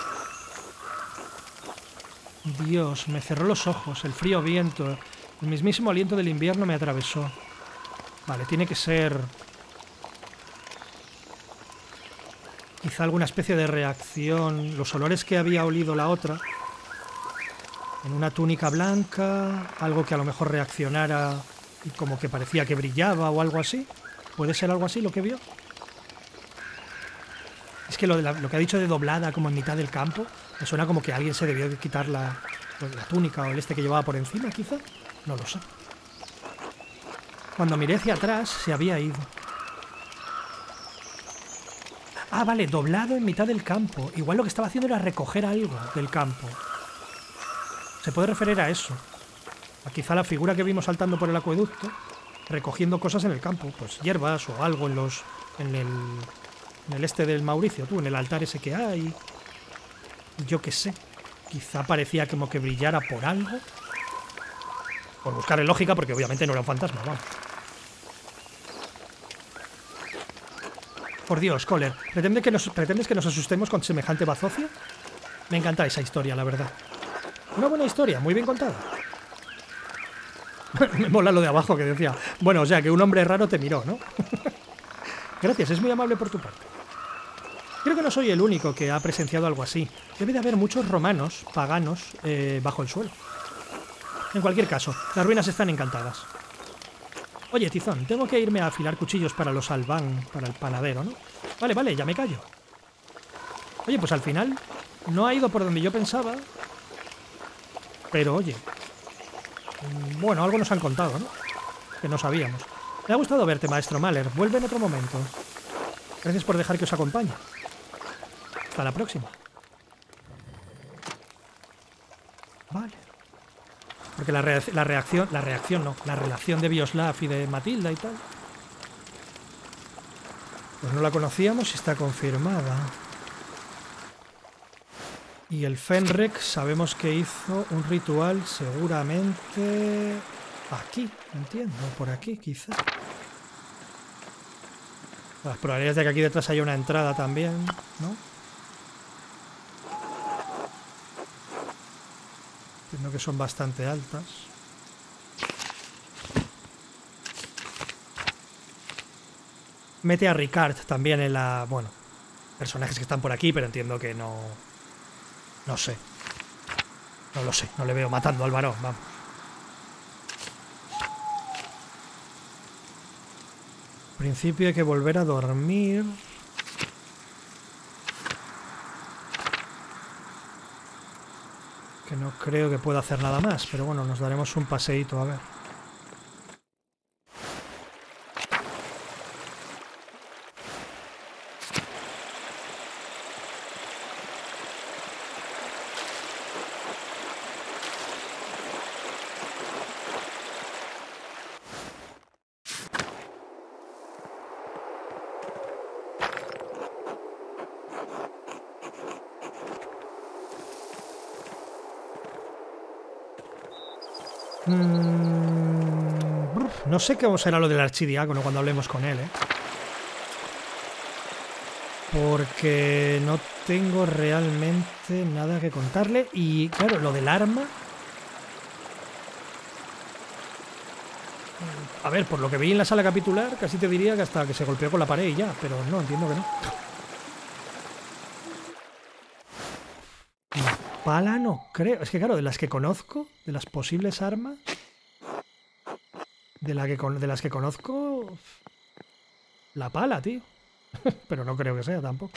Dios, me cerró los ojos, el frío viento, el mismísimo aliento del invierno me atravesó. Vale, tiene que ser... quizá alguna especie de reacción, los olores que había olido la otra, en una túnica blanca, algo que a lo mejor reaccionara y como que parecía que brillaba o algo así. ¿Puede ser algo así lo que vio? Es que lo, de la, lo que ha dicho de doblada como en mitad del campo, me suena como que alguien se debió de quitar la, la túnica o el este que llevaba por encima, quizá. No lo sé. Cuando miré hacia atrás, se había ido. Ah, vale, doblado en mitad del campo. Igual lo que estaba haciendo era recoger algo del campo. Se puede referir a eso. A quizá la figura que vimos saltando por el acueducto, recogiendo cosas en el campo. Pues hierbas o algo en los... en el... en el este del Mauricio, tú, en el altar ese que hay. Yo qué sé. Quizá parecía como que brillara por algo. Por buscarle lógica, porque obviamente no era un fantasma, vamos. Por Dios, Kohler, ¿pretende que nos, ¿pretendes que nos asustemos con semejante bazofia? Me encanta esa historia, la verdad. Una buena historia, muy bien contada. Me mola lo de abajo que decía. Bueno, o sea, que un hombre raro te miró, ¿no? Gracias, es muy amable por tu parte. Creo que no soy el único que ha presenciado algo así. Debe de haber muchos romanos, paganos, eh, bajo el suelo. En cualquier caso, las ruinas están encantadas. Oye, Tizón, tengo que irme a afilar cuchillos para los albán, para el panadero, ¿no? Vale, vale, ya me callo. Oye, pues al final no ha ido por donde yo pensaba. Pero oye, bueno, algo nos han contado, ¿no? Que no sabíamos. Me ha gustado verte, maestro Mahler. Vuelve en otro momento. Gracias por dejar que os acompañe. Hasta la próxima. Vale. Porque la, rea la reacción... La reacción no. La relación de Bioslav y de Matilda y tal. Pues no la conocíamos y está confirmada. Y el Fenrek sabemos que hizo un ritual seguramente... Aquí, entiendo. Por aquí, quizá. Las probabilidades de que aquí detrás haya una entrada también, ¿no? Entiendo que son bastante altas. Mete a Ricard también en la... Bueno, personajes que están por aquí, pero entiendo que no... No sé. No lo sé, no le veo matando al varón, vamos. Al principio hay que volver a dormir. Que no creo que pueda hacer nada más, pero bueno, nos daremos un paseíto a ver. Mm, no sé cómo será lo del archidiácono cuando hablemos con él, ¿eh? Porque no tengo realmente nada que contarle. Y claro, lo del arma... A ver, por lo que vi en la sala capitular, casi te diría que hasta que se golpeó con la pared y ya. Pero no, entiendo que no. La pala no creo. Es que claro, de las que conozco, de las posibles armas... De, la que, de las que conozco... La pala, tío. Pero no creo que sea tampoco.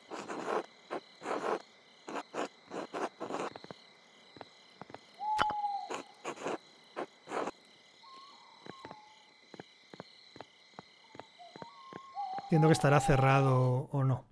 Entiendo que estará cerrado o no.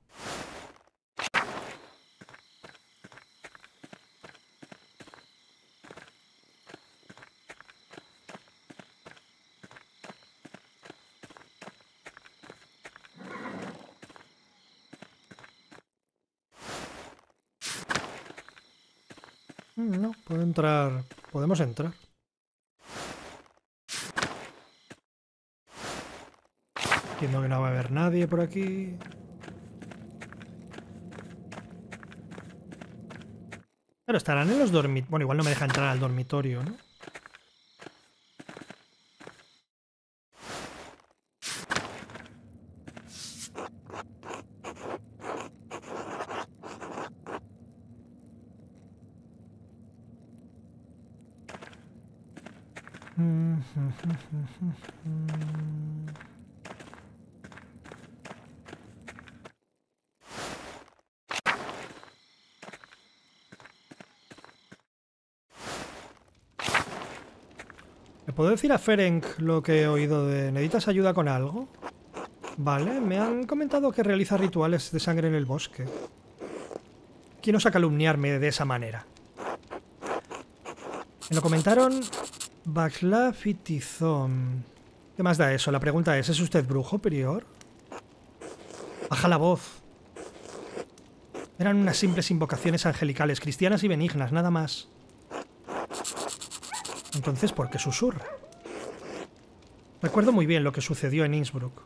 No, puedo entrar. Podemos entrar. Entiendo que no va a haber nadie por aquí. Claro, estarán en los dormitorios. Bueno, igual no me deja entrar al dormitorio, ¿no? ¿Le puedo decir a Ferenc lo que he oído de... ¿Necesitas ayuda con algo? Vale, me han comentado que realiza rituales de sangre en el bosque. ¿Quién osa calumniarme de esa manera? Me lo comentaron Baclav y Tizón. ¿Qué más da eso? La pregunta es, ¿es usted brujo, prior? Baja la voz. Eran unas simples invocaciones angelicales, cristianas y benignas, nada más. Entonces, ¿por qué susurra? Recuerdo muy bien lo que sucedió en Innsbruck.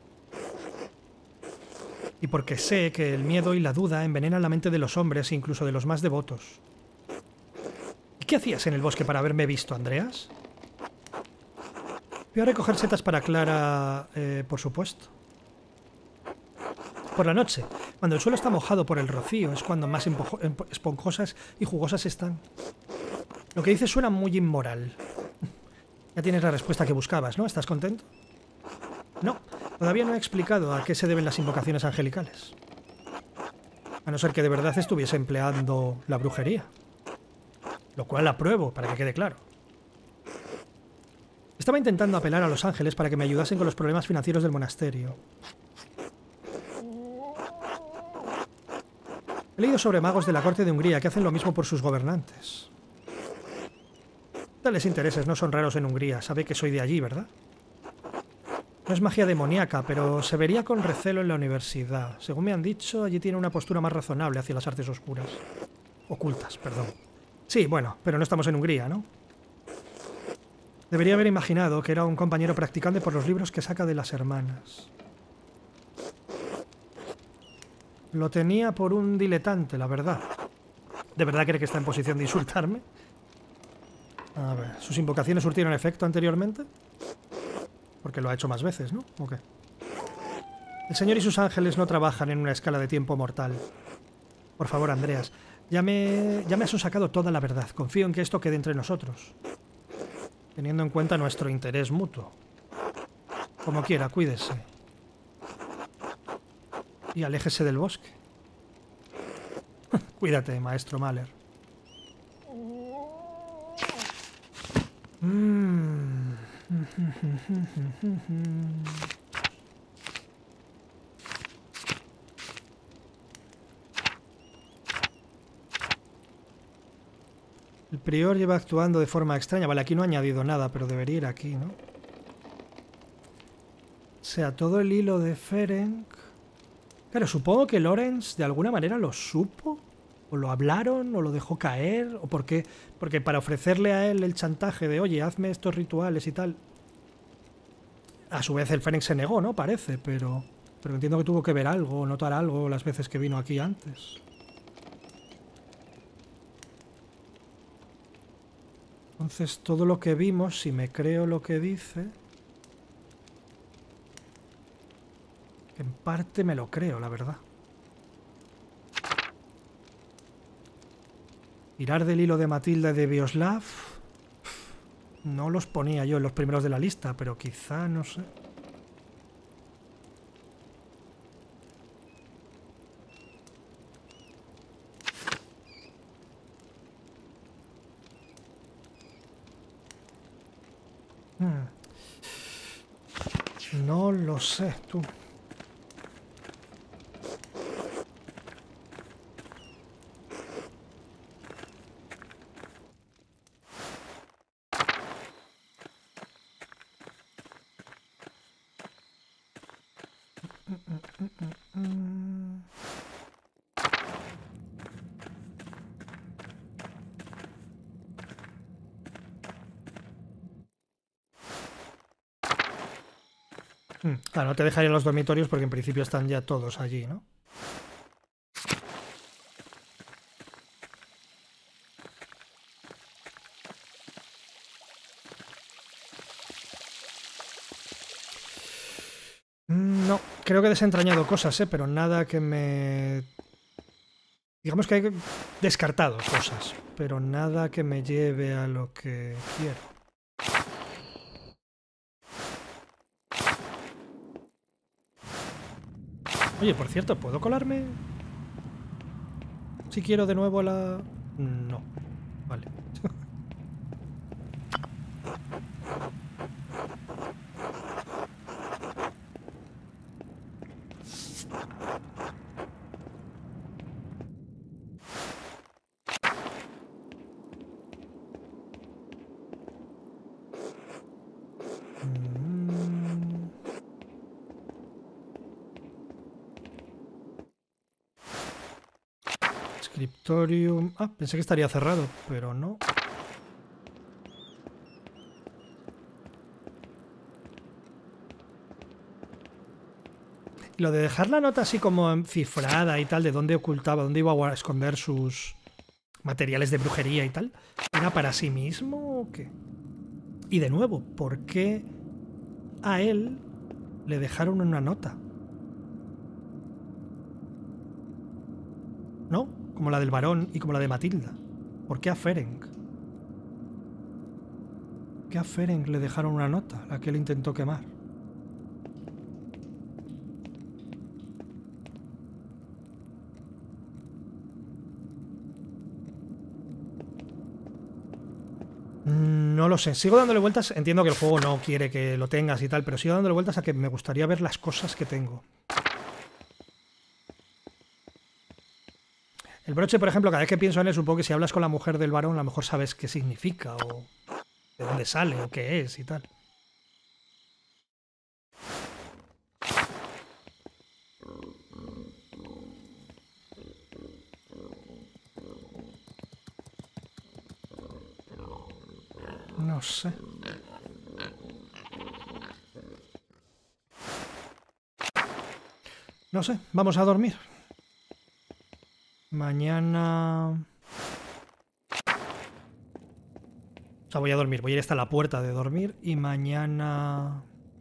Y porque sé que el miedo y la duda envenenan la mente de los hombres, incluso de los más devotos. ¿Y qué hacías en el bosque para haberme visto, Andreas? Voy a recoger setas para Clara, eh, por supuesto. Por la noche, cuando el suelo está mojado por el rocío, es cuando más esponjosas y jugosas están. Lo que dices suena muy inmoral. Ya tienes la respuesta que buscabas, ¿no? ¿Estás contento? No, todavía no he explicado a qué se deben las invocaciones angelicales. A no ser que de verdad estuviese empleando la brujería. Lo cual apruebo, para que quede claro. Estaba intentando apelar a los ángeles para que me ayudasen con los problemas financieros del monasterio. He leído sobre magos de la corte de Hungría que hacen lo mismo por sus gobernantes. Tales intereses no son raros en Hungría. Sabe que soy de allí, ¿verdad? No es magia demoníaca, pero se vería con recelo en la universidad. Según me han dicho, allí tiene una postura más razonable hacia las artes oscuras. Ocultas, perdón. Sí, bueno, pero no estamos en Hungría, ¿no? Debería haber imaginado que era un compañero practicante por los libros que saca de las hermanas. Lo tenía por un diletante, la verdad. ¿De verdad cree que está en posición de insultarme? A ver, ¿sus invocaciones surtieron efecto anteriormente? Porque lo ha hecho más veces, ¿no? ¿O qué? El Señor y sus ángeles no trabajan en una escala de tiempo mortal. Por favor, Andreas, ya me, ya me has sacado toda la verdad. Confío en que esto quede entre nosotros. Teniendo en cuenta nuestro interés mutuo. Como quiera, cuídese. Y aléjese del bosque. Cuídate, maestro Mahler. Mm. El prior lleva actuando de forma extraña. Vale, aquí no ha añadido nada, pero debería ir aquí, ¿no? O sea, todo el hilo de Ferenc... Claro, supongo que Lorenz de alguna manera lo supo, o lo hablaron, o lo dejó caer, o por qué. Porque para ofrecerle a él el chantaje de, oye, hazme estos rituales y tal. A su vez el Ferenc se negó, ¿no? Parece, pero... Pero entiendo que tuvo que ver algo, o notar algo las veces que vino aquí antes. Entonces, todo lo que vimos, si me creo lo que dice... En parte me lo creo, la verdad. Tirar del hilo de Matilda y de Vioslav... No los ponía yo en los primeros de la lista, pero quizá, no sé... Hmm. No lo sé, tú. Claro, no te dejaría en los dormitorios porque en principio están ya todos allí, ¿no? No, creo que he desentrañado cosas, ¿eh? Pero nada que me... Digamos que he descartado cosas, pero nada que me lleve a lo que quiero. Oye, por cierto, ¿puedo colarme? Si quiero de nuevo a la... No. Vale. Scriptorium... Ah, pensé que estaría cerrado, pero no. Lo de dejar la nota así como cifrada y tal, de dónde ocultaba, dónde iba a esconder sus materiales de brujería y tal, ¿era para sí mismo o qué? Y de nuevo, ¿por qué a él le dejaron una nota? ¿No? Como la del varón y como la de Matilda. ¿Por qué a Ferenc? ¿Por qué a Ferenc le dejaron una nota, la que él intentó quemar? No lo sé, sigo dándole vueltas, entiendo que el juego no quiere que lo tengas y tal, pero sigo dándole vueltas a que me gustaría ver las cosas que tengo. El broche, por ejemplo, cada vez que pienso en él, supongo que si hablas con la mujer del varón, a lo mejor sabes qué significa, o de dónde sale, o qué es y tal. No sé. No sé, vamos a dormir. Mañana... O sea, voy a dormir, voy a ir hasta la puerta de dormir y mañana...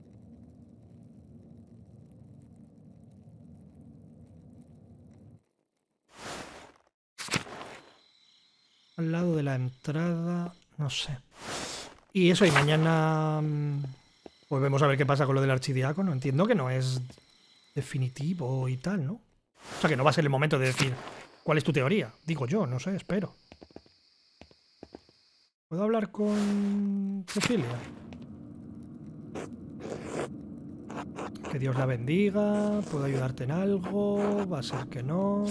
Al lado de la entrada... No sé. Y eso, y mañana... Volvemos a ver qué pasa con lo del archidiácono. Entiendo que no es definitivo y tal, ¿no? O sea, que no va a ser el momento de decir cuál es tu teoría. Digo yo, no sé, espero. ¿Puedo hablar con Cecilia? Que Dios la bendiga. ¿Puedo ayudarte en algo? Va a ser que no.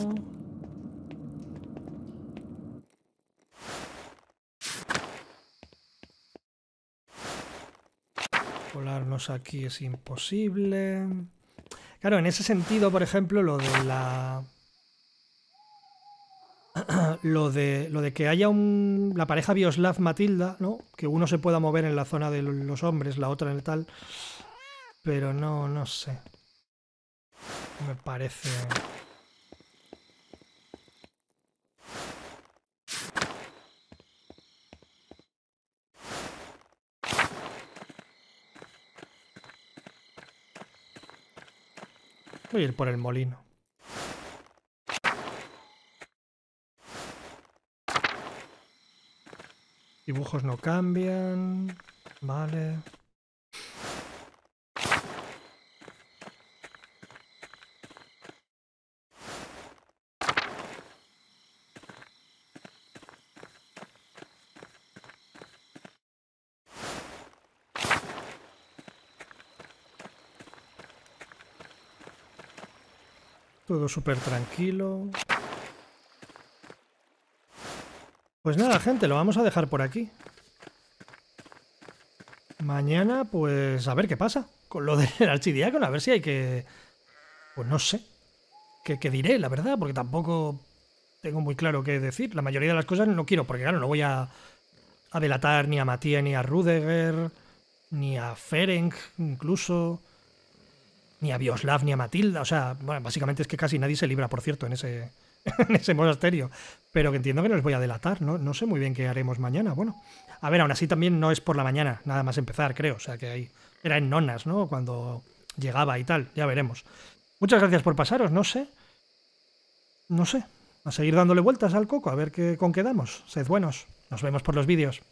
Colarnos aquí es imposible. Claro, en ese sentido, por ejemplo, lo de la... lo de, lo de que haya un, la pareja Bioslav-Matilda, ¿no? Que uno se pueda mover en la zona de los hombres, la otra en el tal. Pero no, no sé. Me parece... Voy a ir por el molino. Dibujos no cambian. Vale. Todo súper tranquilo. Pues nada, gente, lo vamos a dejar por aquí. Mañana, pues a ver qué pasa con lo del archidiácono, a ver si hay que... Pues no sé. ¿Qué, qué diré, la verdad? Porque tampoco tengo muy claro qué decir. La mayoría de las cosas no quiero, porque claro, no voy a, a delatar ni a Matías, ni a Rudeger, ni a Ferenc, incluso... Ni a Bioslav, ni a Matilda. O sea, bueno, básicamente es que casi nadie se libra, por cierto, en ese, en ese monasterio. Pero que entiendo que no les voy a delatar, ¿no? No sé muy bien qué haremos mañana. Bueno, a ver, aún así también no es por la mañana, nada más empezar, creo. O sea, que ahí era en nonas, ¿no? Cuando llegaba y tal, ya veremos. Muchas gracias por pasaros, no sé. No sé. A seguir dándole vueltas al coco, a ver qué, con qué damos. Sed buenos. Nos vemos por los vídeos.